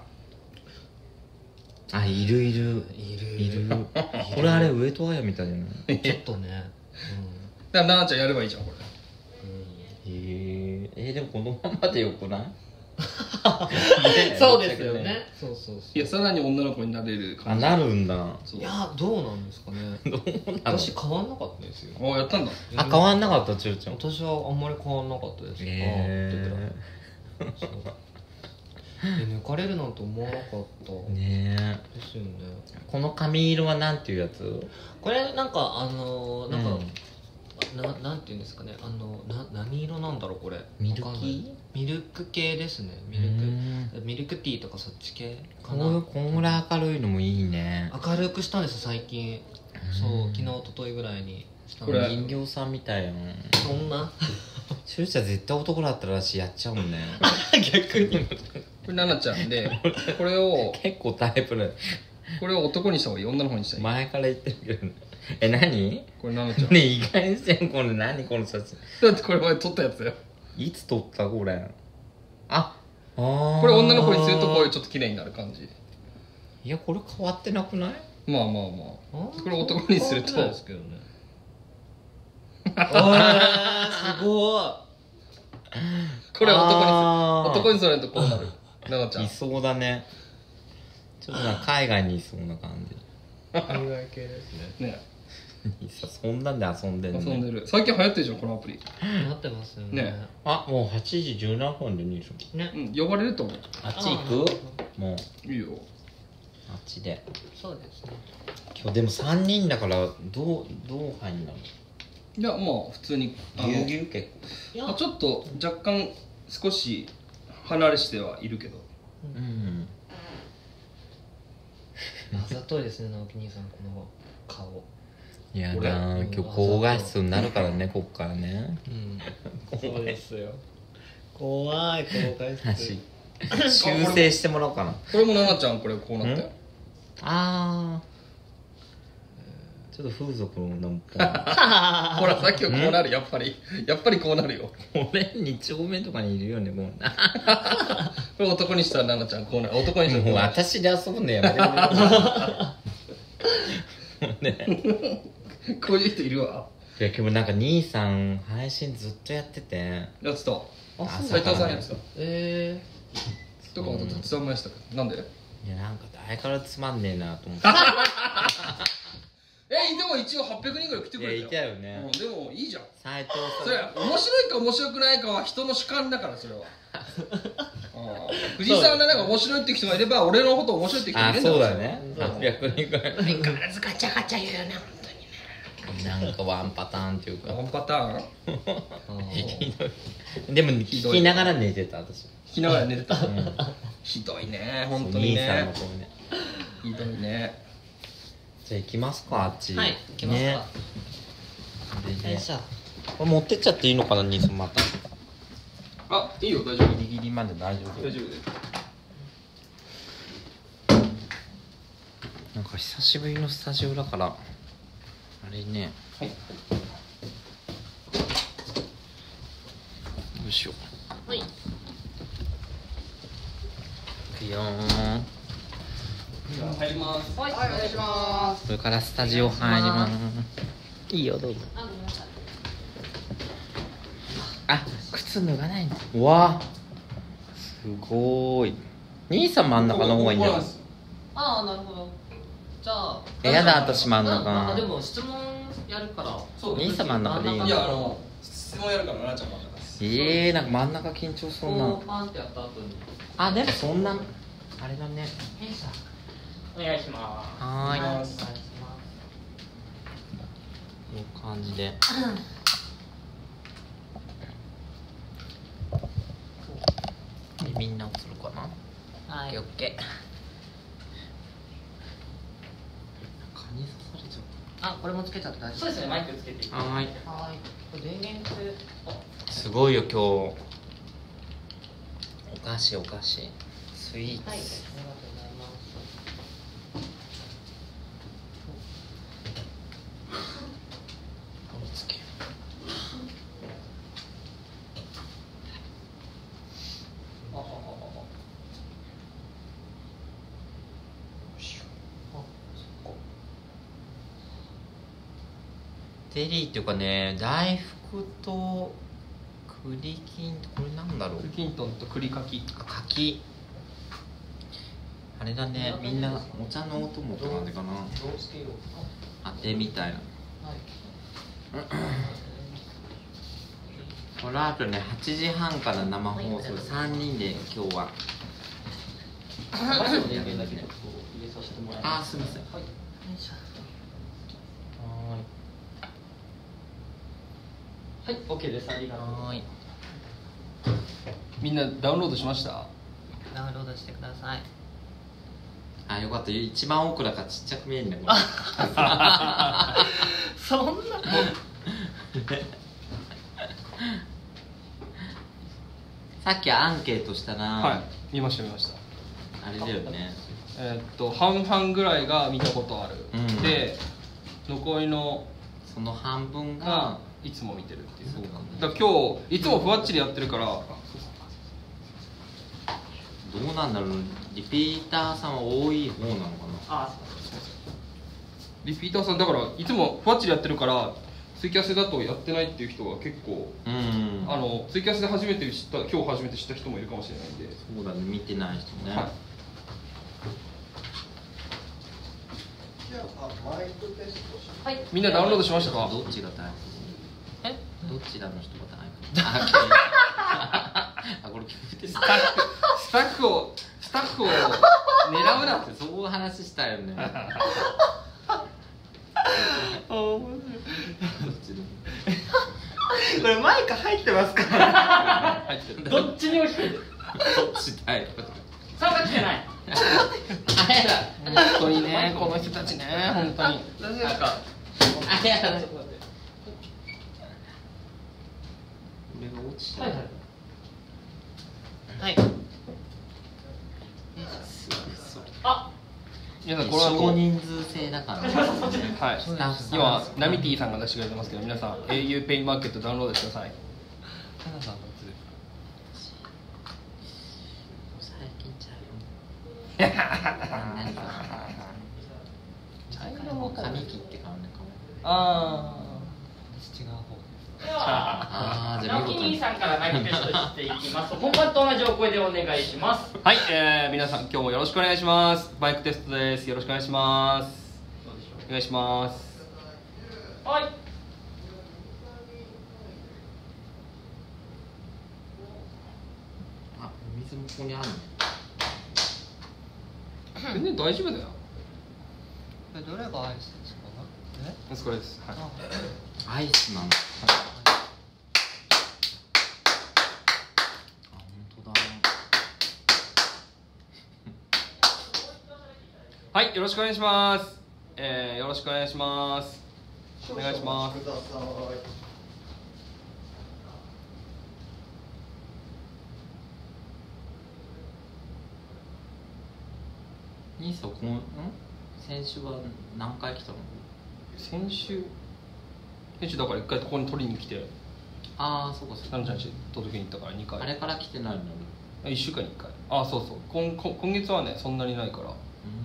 あいるいるいるいる。これあれ上戸彩みたいじゃない？ ちょっとね。 だからななちゃんやればいいじゃんこれ。 へええー、でもこのままでよくない？ うん。そうですよね。そうそうそう。 いやさらに女の子になれるあ感じ。 なるんだ。 そういや、どうなんですかね。 どうなの？ 私変わんなかったですよ。 あやったんだ。 あ変わんなかったちゅうちゃん。 私はあんまり変わんなかったです。 えあーってぐらい。そうえ抜かれるなんて思わなかったー、ねえですよね。 この髪色はなんていうやつ？ これなんかあのー、なんか、 うんななんていうんですかね、あのな何色なんだろうこれ。 ミルキーわかんないミルク系ですね。ミルクミルクティーとかそっち系かな。 こうこんぐらい明るいのもいいね。 明るくしたんです最近。そう昨日一昨日ぐらいにしたのこれ人形さんみたいやん。 そんなしゅうちゃん絶対男だったらしやっちゃうもんね。 逆にこれななちゃんでこれを結構タイプでこれを男にした方がいい女の方にしたらいい。 前から言ってるけどね。え何？ これななちゃん。 ね意外にしてんこれ何この写真。 だってこれ前撮ったやつだよ。 いつ撮ったこれ。ああーこれ女の子にするとこういうちょっと綺麗になる感じ。 いやこれ変わってなくない？ まあまあまあこれ男にすると変わってないですけどね。あーすごい。 これ男にするあー男にするとこうなる。ななちゃんいそうだね。ちょっとなんか海外にいそうな感じ。 海外系ですね。 ねさそんなんで遊んでんの、ね、 遊んでる。最近流行ってるじゃんこのアプリ。 なってますよね。 ねあもうはちじじゅうななふんでにいいでしょ。 ね。 うん呼ばれると思う。 あっち行く？もういいよ。 あっちで。 そうですね。 今日でもさんにんだからどうどう入んだろう。 いやまあ普通にあのぎゅうぎゅう結構。 まあちょっと若干少し離れしてはいるけどうん。 あざといですね直樹兄さんこの顔。 いや俺な今日高画質になるからねこっからね。 うんそうですよ。怖い高画質。 修正してもらおうかな。 これも奈々ちゃんこれこうなったよああ。ちょっと風俗のなんか。 ほらさっきはこうなるやっぱりやっぱりこうなるよ俺に丁目とかにいるよねもうな。 これ男にしたら奈々ちゃんこうなる男にしたらこもううなる私で遊ぶのやめてくれる。もうね。 こういう人いるわいや今日なんか兄さん配信ずっとやってて。 やってたあ斉藤さんやってたえとかまた手伝いましたけどなんでいやなんか誰からつまんねえなと思って。 えでも一応はっぴゃくにんぐらい来てくれたよいやいたよねうん、でもいいじゃん斉藤さん。 それ面白いか面白くないかは人の主観だからそれはうん藤井さんがなんか面白いって人がいれば俺のこと面白いって人がいあるんだそうだね。はっぴゃくにんぐらい。 相変わらずガチャガチャ言うね本当にね。 なんかワンパターンっていうか。 ワンパターンひどい。でも聞きながら寝てた私。 聞きながら寝てたうんひどいね本当に兄さんのねこうね。 ひどいねじゃあ行きますかあっち。 はい行きますかねでねよいしょ。 これ持ってっちゃっていいのかな兄さんまた。 あいいよ大丈夫ギリギリまで大丈夫。 大丈夫ですなんか久しぶりのスタジオだからあれね。 はいどうしよう。 はい。 いくよー。 入りますはいお願いします。 これからスタジオ入ります。いいよどうぞ。 あごめんなさい。 あ、靴脱がないの。うわすごーい。兄さん真ん中の方がいいんじゃない？ ああなるほど。じゃあえやだ私真ん中なんかでも質問やるからそう兄さん真ん中でいいよいやあの質問やるから奈々ちゃん真ん中ですえー、なんか真ん中緊張そうな。 こうパンってやった後にあ、でもそんなあれだね。 お願いしまはーい。こお願いします。 ういう感じで。でみんな映るかな。 はいオッケー。蚊に刺されちゃっあこれもつけちゃって大丈夫す。そうですね、マイクつけていた。はーい。 はいこれ電源ってすごいよ今日。お菓子お菓子。スイーツ。 はいありがとうございます。 つけよああああゼリーっていうかね、大福と栗きんこれなんだろう。 栗きんとんと栗かきあ柿。あれだね、みんなお茶のお供って感じかな。 どうつけようあてみたいな。 はいこの後ね、はちじはんから生放送さんにんで今日は。 バスの電源だけねこう入れさせてもらいます。 あーすみません。 はいよいしょははい OK ですありがとう。 ーい。はーい。 みんなダウンロードしましたダウンロードしてください。 あ、よかった。一番奥だからちっちゃく見えるね。こそんなれさっきアンケートしたら、 はい見ました見ましたあれだよね。 えーっと半々ぐらいが見たことある、 うんで残りのその半分ががいつも見てるっていうそうだねだから今日いつもふわっちりやってるからどうなんだろう。リピーターさんは多い方なのかな。 あリピーターさんだからいつもふわっちりやってるからツイキャスだとやってないっていう人が結構、 うん。 あのツイキャスで初めて知った今日初めて知った人もいるかもしれないんで、 そうだね、見てない人ね。 はいじゃあマイクテストしはいみんなダウンロードしましたかどっちが大えどっちだの人が大あ、これ聞いてる。 スタッフスタッフをスタッフを狙うなってそういう話したよね。どっちだこれマイク入ってますか？ 入ってる。 どっちにも来てる。 どっちだい。 参加来てない。 本当にね、この人たちね、本当に。 なんかあやだ。これが落ちた。 はいはい。 はい。 あ、 皆さんこれは少人数制だからね。 はい。 スタッフさん今ナミティさんが出してくれてますけど、皆さん エーユー ペイマーケットダウンロードしてください。 最近ちゃうよ。何か。茶色も髪切ってからね。 あ私違う方。 では、 ああ、じゃあ直見事に。 樹兄さんからマイクテストしていきます。本番と同じお声でお願いします。 はい、えー、皆さん今日もよろしくお願いします。バイクテストです。よろしくお願いします。お願いします。 はい。 あ、水もここにあるの。 全然大丈夫だよ。 これどれがアイスですか？え？ これです。はい。 アイスなの。あ、本当だ。 はい、よろしくお願いします。えー、よろしくお願いします。お願いします。 ください。 兄さん、こん、ん？先週は何回来たの？ 先週先週だから一回ここに取りに来て、 ああ、そうかそうか。 なのちゃんち届けに行ったからにかい。 あれから来てないのに。 いっしゅうかんにいっかい。ああ、そうそう。今今今月はねそんなにないから。 うーん。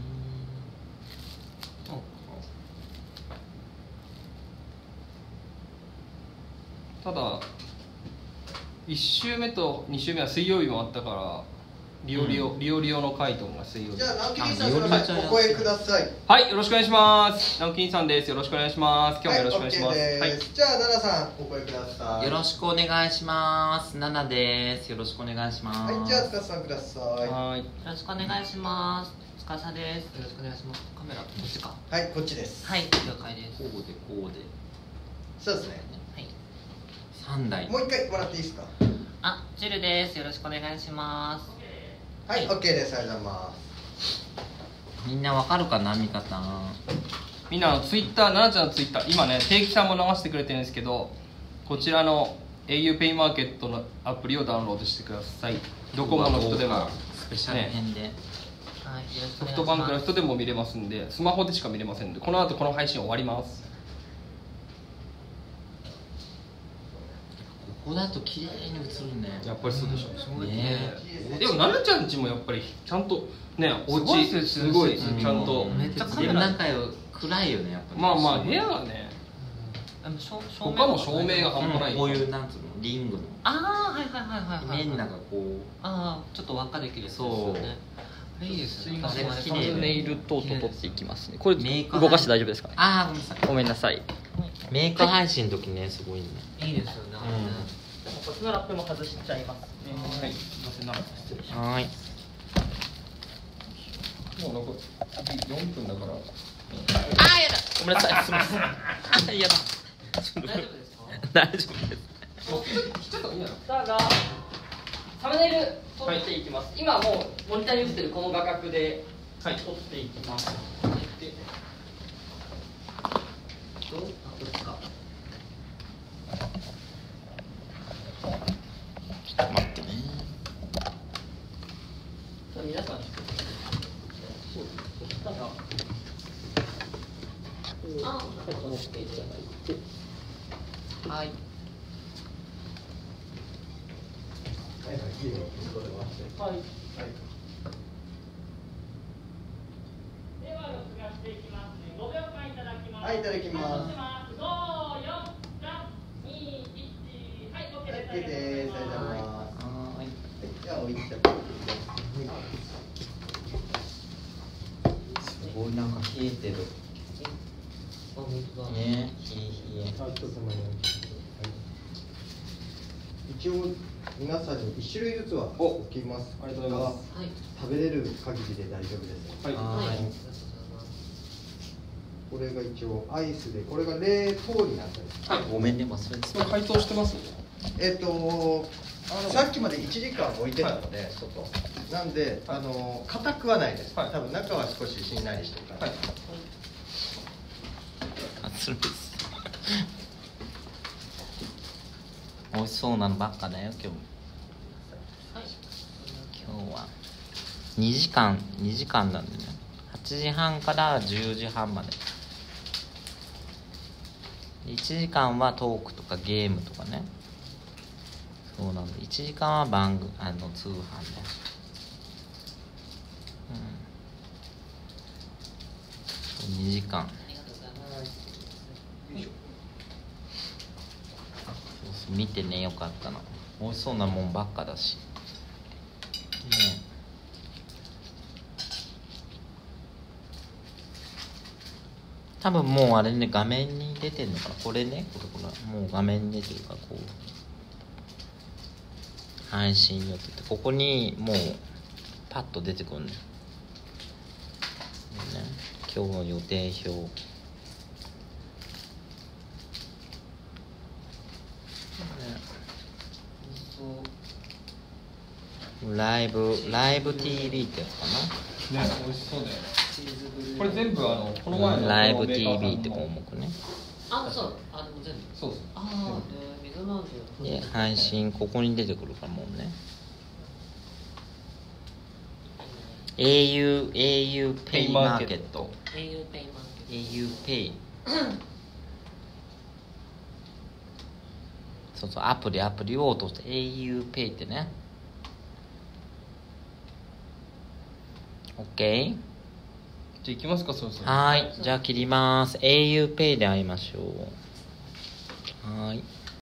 ただいっ週目とに週目は水曜日もあったから、リオリオ、うん、リオリオのカイトンが水曜日。 じゃあ直樹兄さん、その前お声ください。 はい、よろしくお願いします。直樹兄さんです。よろしくお願いします。今日もよろしくお願いします。 はい、 はい、 じゃあ奈々さんお声ください。 よろしくお願いします。ナナです。よろしくお願いします。 はい、じゃあ塚さんください。 はい。 よろしくお願いします。塚さです。よろしくお願いします。カメラこっちか。 はい、こっちです。 はい、了解です。 こうでこうで。 そうですね。 はい。 三台。 もう一回もらっていいですか。 あ、ジュルです。よろしくお願いします。 はい、オッケーです。ありがとうございます。 みんなわかるかな、見方。 みんなツイッター、奈々ちゃんのツイッター、今ね定期さんも流してくれてるんですけど、こちらの エーユー ペイマーケットのアプリをダウンロードしてください。ドコモの人でもスペシャル編で、 ね、 はい、よろしくお願いします。 ソフトバンクの人でも見れますんで、スマホでしか見れませんので、この後この配信終わります。 ここだと綺麗に映るね。 やっぱりそうでしょ。 うん、ねでも奈々ちゃんちもやっぱりちゃんとね、お家すごいちゃんと、 めっちゃカメラ中よ暗いよね、やっぱり。 まあまあ部屋がね、他も照明が半端ない、 こういうなんつうのリングの、 ああ、はいはいはいはいはい。 面なんかこう、 ああ、ちょっと輪っかできるやつですよね。あれいいですね。 あれが綺麗サムネイル等々撮っていきますね。これ動かして大丈夫ですか？ ああ、ごめんなさい。 ごめんなさい。 メーカー配信の時ね、すごいね。 いいですよね。 でもこっちのラップも外しちゃいますね。 はい、すいません、なんか失礼しまはい。 す。もう残りよんぷんだから。 ああ、やだ。ごめんなさい。すみません。ああ、やだ。 大丈夫ですか？ 大丈夫です。 もう切っちゃった方がいいんじゃない？ さあがサムネイル撮っていきます。今もうモニターに映ってるこの画角で撮っていきます。でどう？あ、こっちか。 待ってね。 さあ皆さん、そうそしたらあ、こうしていただいて、 はい。 はい。では録画していきますね。ごびょうかんいただきます。 はい、いただきます。 ご、よん、さん、に、いち、はい、オッケーです。 はい、です。ありがとうございます。 はい。 じゃあ置いちゃって。 すごいなんか冷えてる。 あ、本当だ。 ね、冷え冷え。 あ、一つも一応皆さんに一種類ずつは置きます。 ありがとうございます。 はい。 食べれる限りで大丈夫です。 はい。 はい。 これが一応アイスで、これが冷凍になったりする。 はい、ごめんね、忘れてこれ解凍してます？ えっとさっきまでいちじかん置いてたので、はい、外なんで、あの硬くはないです、はい、多分中は少ししんなりしてるから、はい、 あ、それです美味しそうなのばっかだよ今日、はい、今日はにじかんにじかんなんでね、はちじはんからじゅうじはんまで、いちじかんはトークとかゲームとかね、そうなんでいちじかんは番組、あの通販で、うん、にじかん、そうそう見てね、よかったな、美味しそうなもんばっかだしね。多分もうあれね、画面に出てんのかな、これね、これこれもう画面に出てるから、こう配信予定ってここにもうパッと出てくるんだよ、ね、今日の予定表、ライブライブ ティーブイ ってやつかなね、美味しそうだよね。これ全部あのこの前のライブ ティーブイ って項目ね。 あ、そう、あ、でも全部そうです。 ああ、で水まんじゅうで配信ここに出てくるからもうね。エーユー エーユー ペイマーケット。 エーユー ペイマーケット。 エーユー ペイ。そうそう、アプリアプリを落として エーユー ペイってね。オッケー。 じゃあ行きますか、そろそろ。 はい、じゃあ切ります。エーユー ペイで会いましょう。はい。